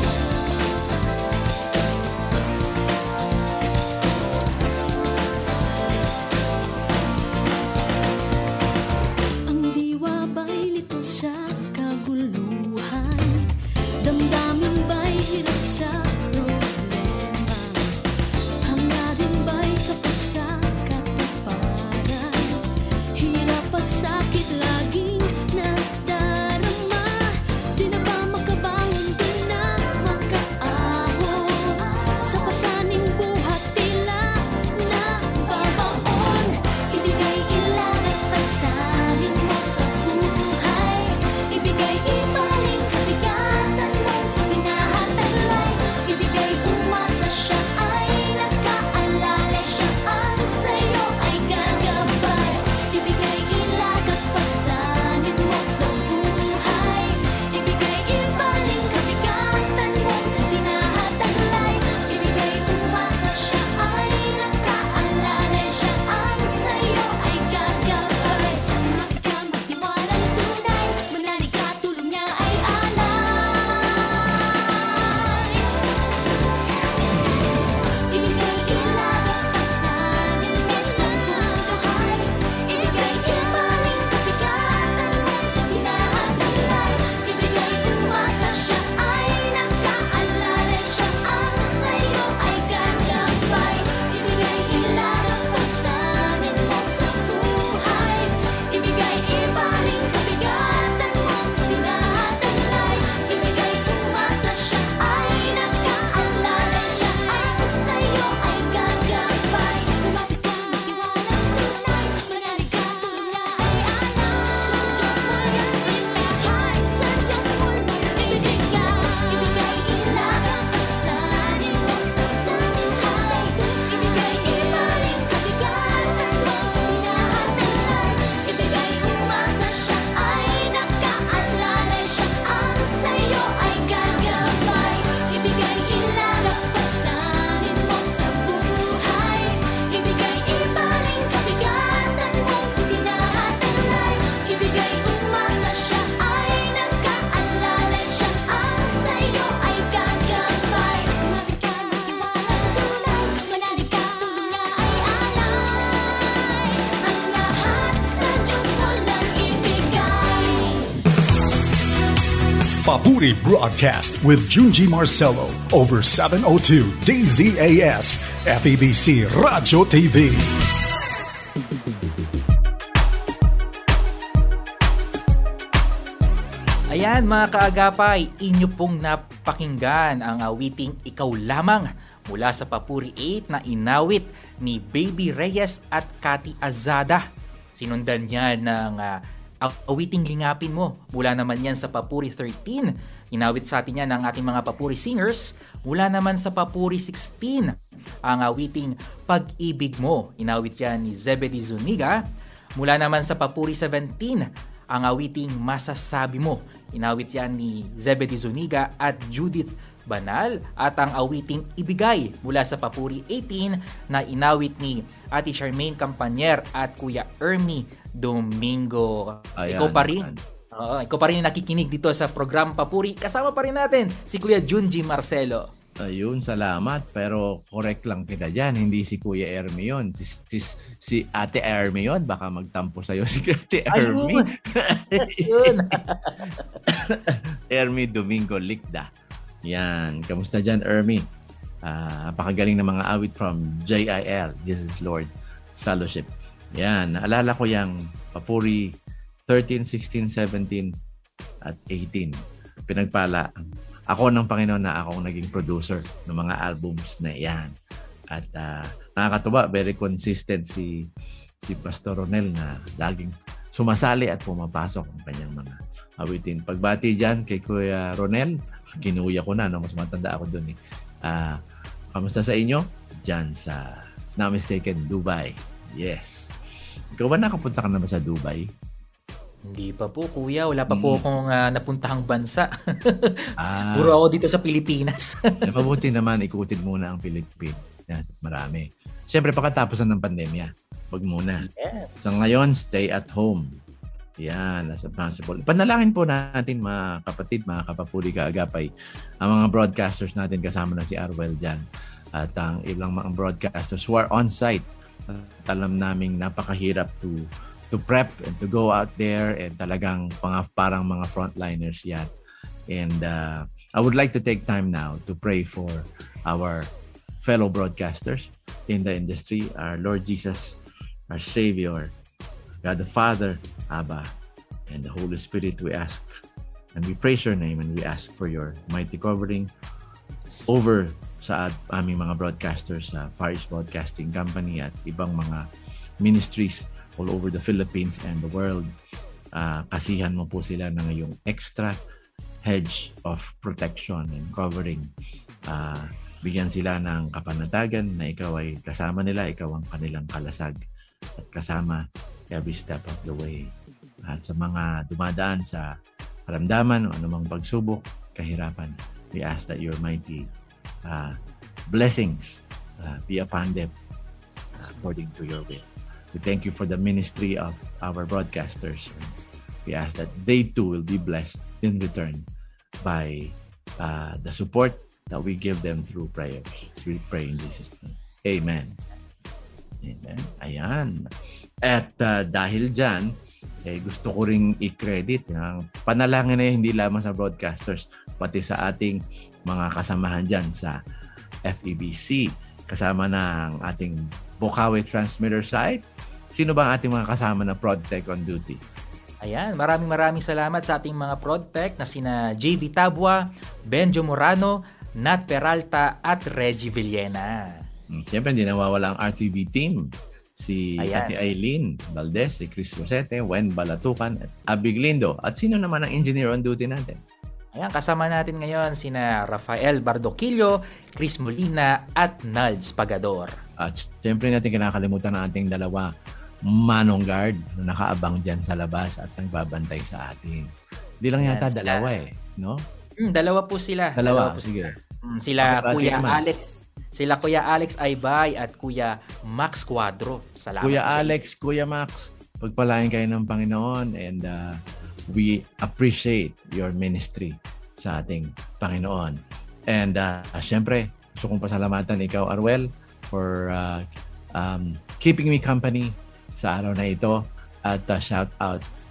Ang diwa ba'y lito sa kaguluhan? Damdamin ba'y hirap sa problema? Hangadin ba'y kapos sa katuparan? Hirap at sakit laging nadarama. Di na ba makabangon, di na makaahon? Sa pasaning buhat tila na babaon. Ibigay ilagat Papuri Broadcast with Junji Marcelo over 702 DZAS FEBC Radio TV. Ayan mga kaagapay, inyo pong napakinggan ang awiting Ikaw Lamang mula sa Papuri 8 na inawit ni Baby Reyes at Cathy Azada. Sinundan niya ng awiting Lingapin Mo mula naman yan sa Papuri 13. Inawit sa atin yan ng ating mga Papuri singers. Mula naman sa Papuri 16 ang awiting Pag-ibig Mo. Inawit yan ni Zebedee Zuniga. Mula naman sa Papuri 17 ang awiting Masasabi Mo. Inawit yan ni Zebedee Zuniga at Judith Banal. At ang awiting Ibigay mula sa Papuri 18 na inawit ni Ate Charmaine Campanyer at Kuya Ermi Domingo. Ayan, Ikaw pa rin. Ikaw pa rin nakikinig dito sa program Papuri. Kasama pa rin natin si Kuya Junji Marcelo. Ayun, salamat. Pero correct lang kita dyan. Hindi si Kuya Ermi yun. Si Ate Ermi yun. Baka magtampo sa'yo si Ate Ermi. Ayun. Ermi Domingo Likda. Yan. Kamusta dyan, Ermi? Napakagaling na mga awit from JIL, Jesus Lord Fellowship. Yan. Naalala ko yung Papuri 13, 16, 17, at 18. Pinagpala ako ng Panginoon na akong naging producer ng mga albums na yan. At nakakatuwa, very consistent si Pastor Ronel na laging sumasali at pumapasok ng kanyang mga awitin. Pagbati dyan kay Kuya Ronel, kinuya ko na, no? Mas matanda ako dun eh. Kamusta sa inyo? Dyan sa, if not mistaken, Dubai. Yes. Ikaw ba nakapunta ka naman sa Dubai? Hindi pa po, kuya. Wala pa po akong napuntahang bansa. Puro ako dito sa Pilipinas. Mabuti naman, ikutin muna ang Pilipinas. Marami. Siyempre, pagkatapos ng pandemya, wag muna. Yes. So ngayon, stay at home. Yan, as a possible. Panalangin po natin mga kapatid, mga kapapuri kaagapay, ang mga broadcasters natin, kasama na si Arwel dyan. At ang ilang mga broadcasters who are on site. At alam naming napakahirap to prep and to go out there, and talagang parang mga frontliners yan. And I would like to take time now to pray for our fellow broadcasters in the industry, our Lord Jesus, our Savior, God the Father, Abba, and the Holy Spirit. We ask and we praise your name, and we ask for your mighty covering over sa aming mga broadcasters sa Far East Broadcasting Company at ibang mga ministries all over the Philippines and the world. Kasihan mo po sila ng iyong extra hedge of protection and covering. Bigyan sila ng kapanatagan na ikaw ay kasama nila, ikaw ang kanilang kalasag at kasama every step of the way. At sa mga dumadaan sa karamdaman o anumang pagsubok, kahirapan, we ask that your mighty blessings be upon them according to your will. We thank you for the ministry of our broadcasters. We ask that they too will be blessed in return by the support that we give them through prayers. We pray in Jesus' name. Amen. Amen. Ayan. At dahil dyan, gusto ko ring i-credit ang panalangin na hindi lamang sa broadcasters, pati sa ating mga kasamahan dyan sa FEBC. Kasama ng ating Bocaue transmitter site. Sino ba ang ating mga kasama na ProdTech on duty? Ayan, maraming salamat sa ating mga ProdTech na sina JV Tabua, Benjo Morano, Nat Peralta at Reggie Villena. Siyempre, hindi nawawala ang RTV team. Si Ate Aileen Valdez, si Chris Rosete, Wen Balatukan, at Abby Glindo. At sino naman ang engineer on duty natin? Ayan, kasama natin ngayon sina Rafael Bardoquillo, Chris Molina at Nalds Pagador. At siyempre natin kinakalimutan ang ating dalawa manong guard na nakaabang dyan sa labas at nagbabantay sa atin. Hindi lang yata dalawa no? Dalawa po sila. Dalawa po, sige. Sila Kuya Alex. Sila Kuya Alex Aybay at Kuya Max Cuadro. Salamat Kuya po Alex, Kuya Max, pagpalain kayo ng Panginoon, and we appreciate your ministry sa ating Panginoon. And syempre, gusto kong pasalamatan ikaw, Arwel, for keeping me company sa araw na ito. At shout out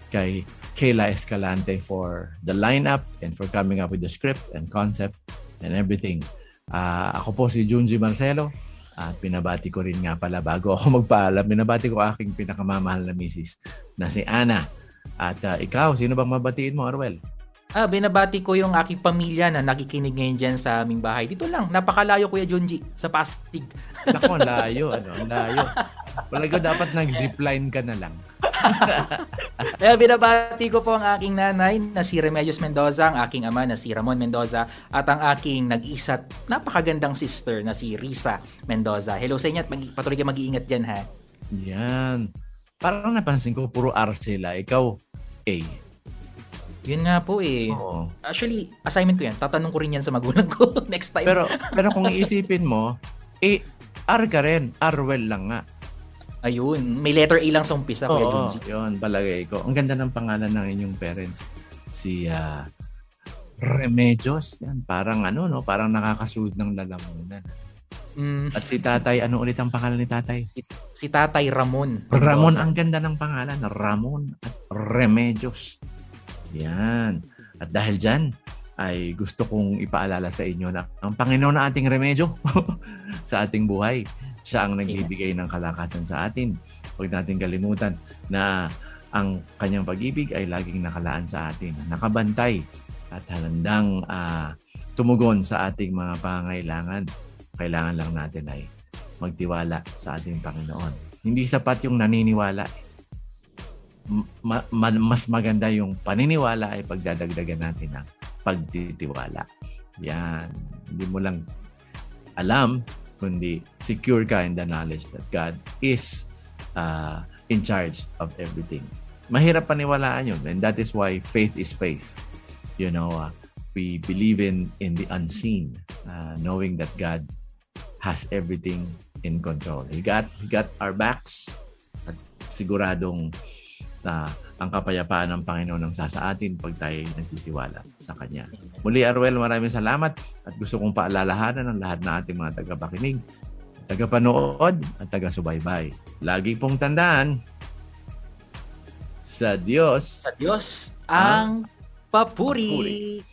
kay Kayla Escalante for the lineup and for coming up with the script and concept and everything. Ako po si Junji Marcelo at pinabati ko rin nga pala bago ako magpaalam, pinabati ko aking pinakamamahal na misis na si Ana. At ikaw, sino bang mabatiin mo, Arwel? Binabati ko yung aking pamilya na nakikinig ngayon dyan sa aming bahay. Dito lang, napakalayo Kuya Junji, sa Pasig. Nako, layo. Layo. Talaga dapat nag-zipline ka na lang. Kaya binabati ko po ang aking nanay na si Remedios Mendoza, ang aking ama na si Ramon Mendoza, at ang aking nag-isa't napakagandang sister na si Risa Mendoza. Hello sa inyo at patuloy kayo mag-iingat dyan, ha? Yan. Parang napansin ko, puro R sila. Ikaw, A. Yun nga po eh. Oo. Actually, assignment ko yan. Tatanong ko rin yan sa magulang ko next time. Pero kung iisipin mo, R ka rin. Arwel lang nga. Ayun. May letter A lang sa umpisa. Oo, yun. Palagay ko. Ang ganda ng pangalan ng inyong parents. Si Remedios. Yan. Parang parang nakakasunod ng lalamunan. At si tatay, ano ulit ang pangalan ni tatay? Si tatay Ramon. Ramon, ang ganda ng pangalan. Ramon at Remedios. Yan. At dahil dyan, ay gusto kong ipaalala sa inyo na ang Panginoon na ating remedyo sa ating buhay. Siya ang nagbibigay ng kalakasan sa atin. Huwag natin kalimutan na ang kanyang pag-ibig ay laging nakalaan sa atin. Nakabantay at handang tumugon sa ating mga pangangailangan. Kailangan lang natin ay magtiwala sa ating Panginoon. Hindi sapat yung naniniwala. Mas maganda yung paniniwala ay pagdadagdagan natin ng pagtitiwala. Yan. Hindi mo lang alam, kundi secure ka in the knowledge that God is in charge of everything. Mahirap paniwalaan yun. And that is why faith is faith. You know, we believe in the unseen, knowing that God has everything in control. He got our backs at siguradong ang kapayapaan ng Panginoon ang sasa atin pag tayo nagtitiwala sa Kanya. Muli, Arwel, maraming salamat at gusto kong paalalahanan ng lahat ng ating mga tagapakinig, tagapanood at taga-subaybay. Lagi pong tandaan, sa Diyos ang papuri.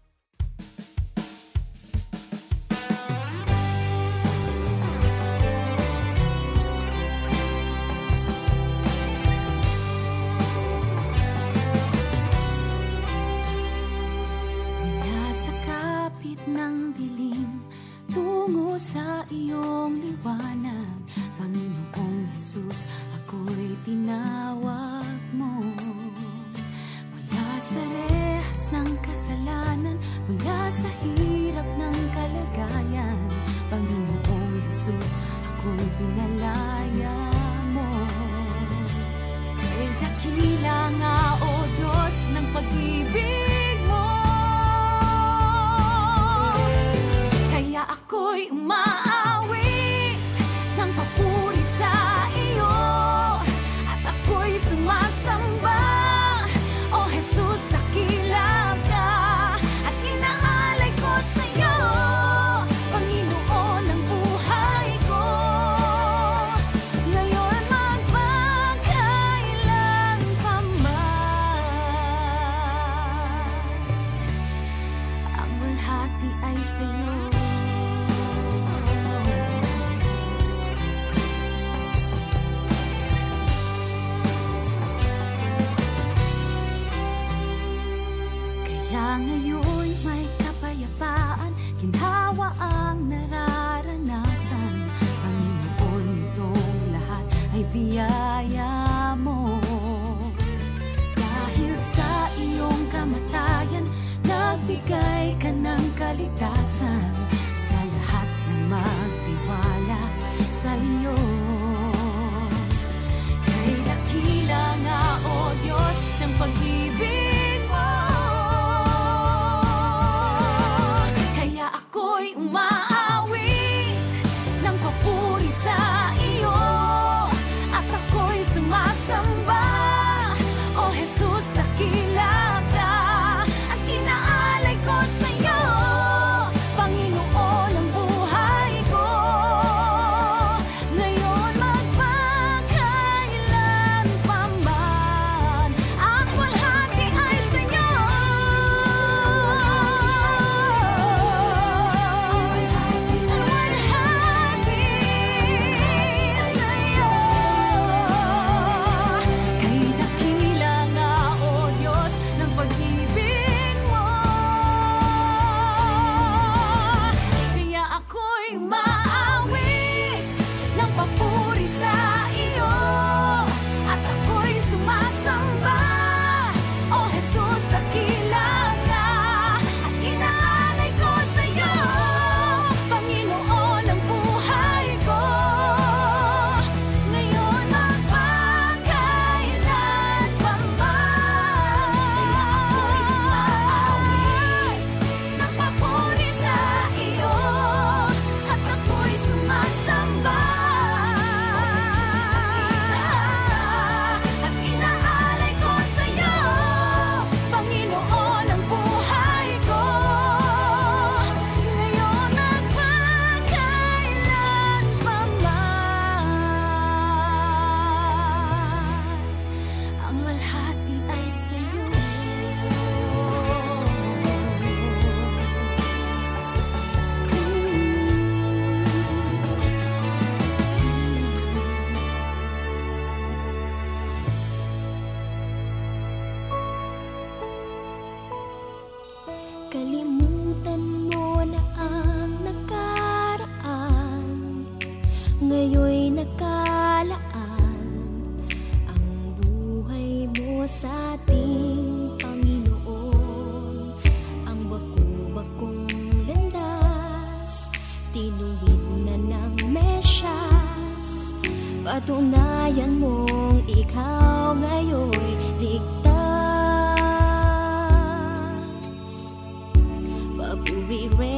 Sa iyong liwanag, Panginoong Jesus, ako'y tinawag mo. Mula sa rehas ng kasalanan, mula sa hirap ng kalagayan, Panginoong Jesus, ako'y pinalaya mo. Kay dakila nga, O Diyos, ng pag-ibig mo, kaya ako'y umaawit ng papuri sa iyo, at ako'y sumasamba. O Jesus, dakila ka, at inaalay ko sa iyo, Panginoon ng buhay ko, ngayon magpakailan pa man. Ang bulhati ay sa iyo. Ngayon may kapayapaan, ginhawa ang nararanasan. Panginoon, itong lahat ay biyaya mo. Dahil sa iyong kamatayan, nagbigay ka ng kaligtasan sa lahat ng magtiwala sa iyo. Kay dakila nga, O Diyos, ng pag-ibig mo, ako'y umaawit ng papuri sa iyo, at ako'y sumasamba. O Jesus, dakila ka, at inaalay ko sa iyo, Panginoon ng buhay ko, ngayon sa ating Panginoon. Ang baku-bakong landas, tinuwid na ng Mesyas. Patunayan mong ikaw ngayon'y ligtas. Papuri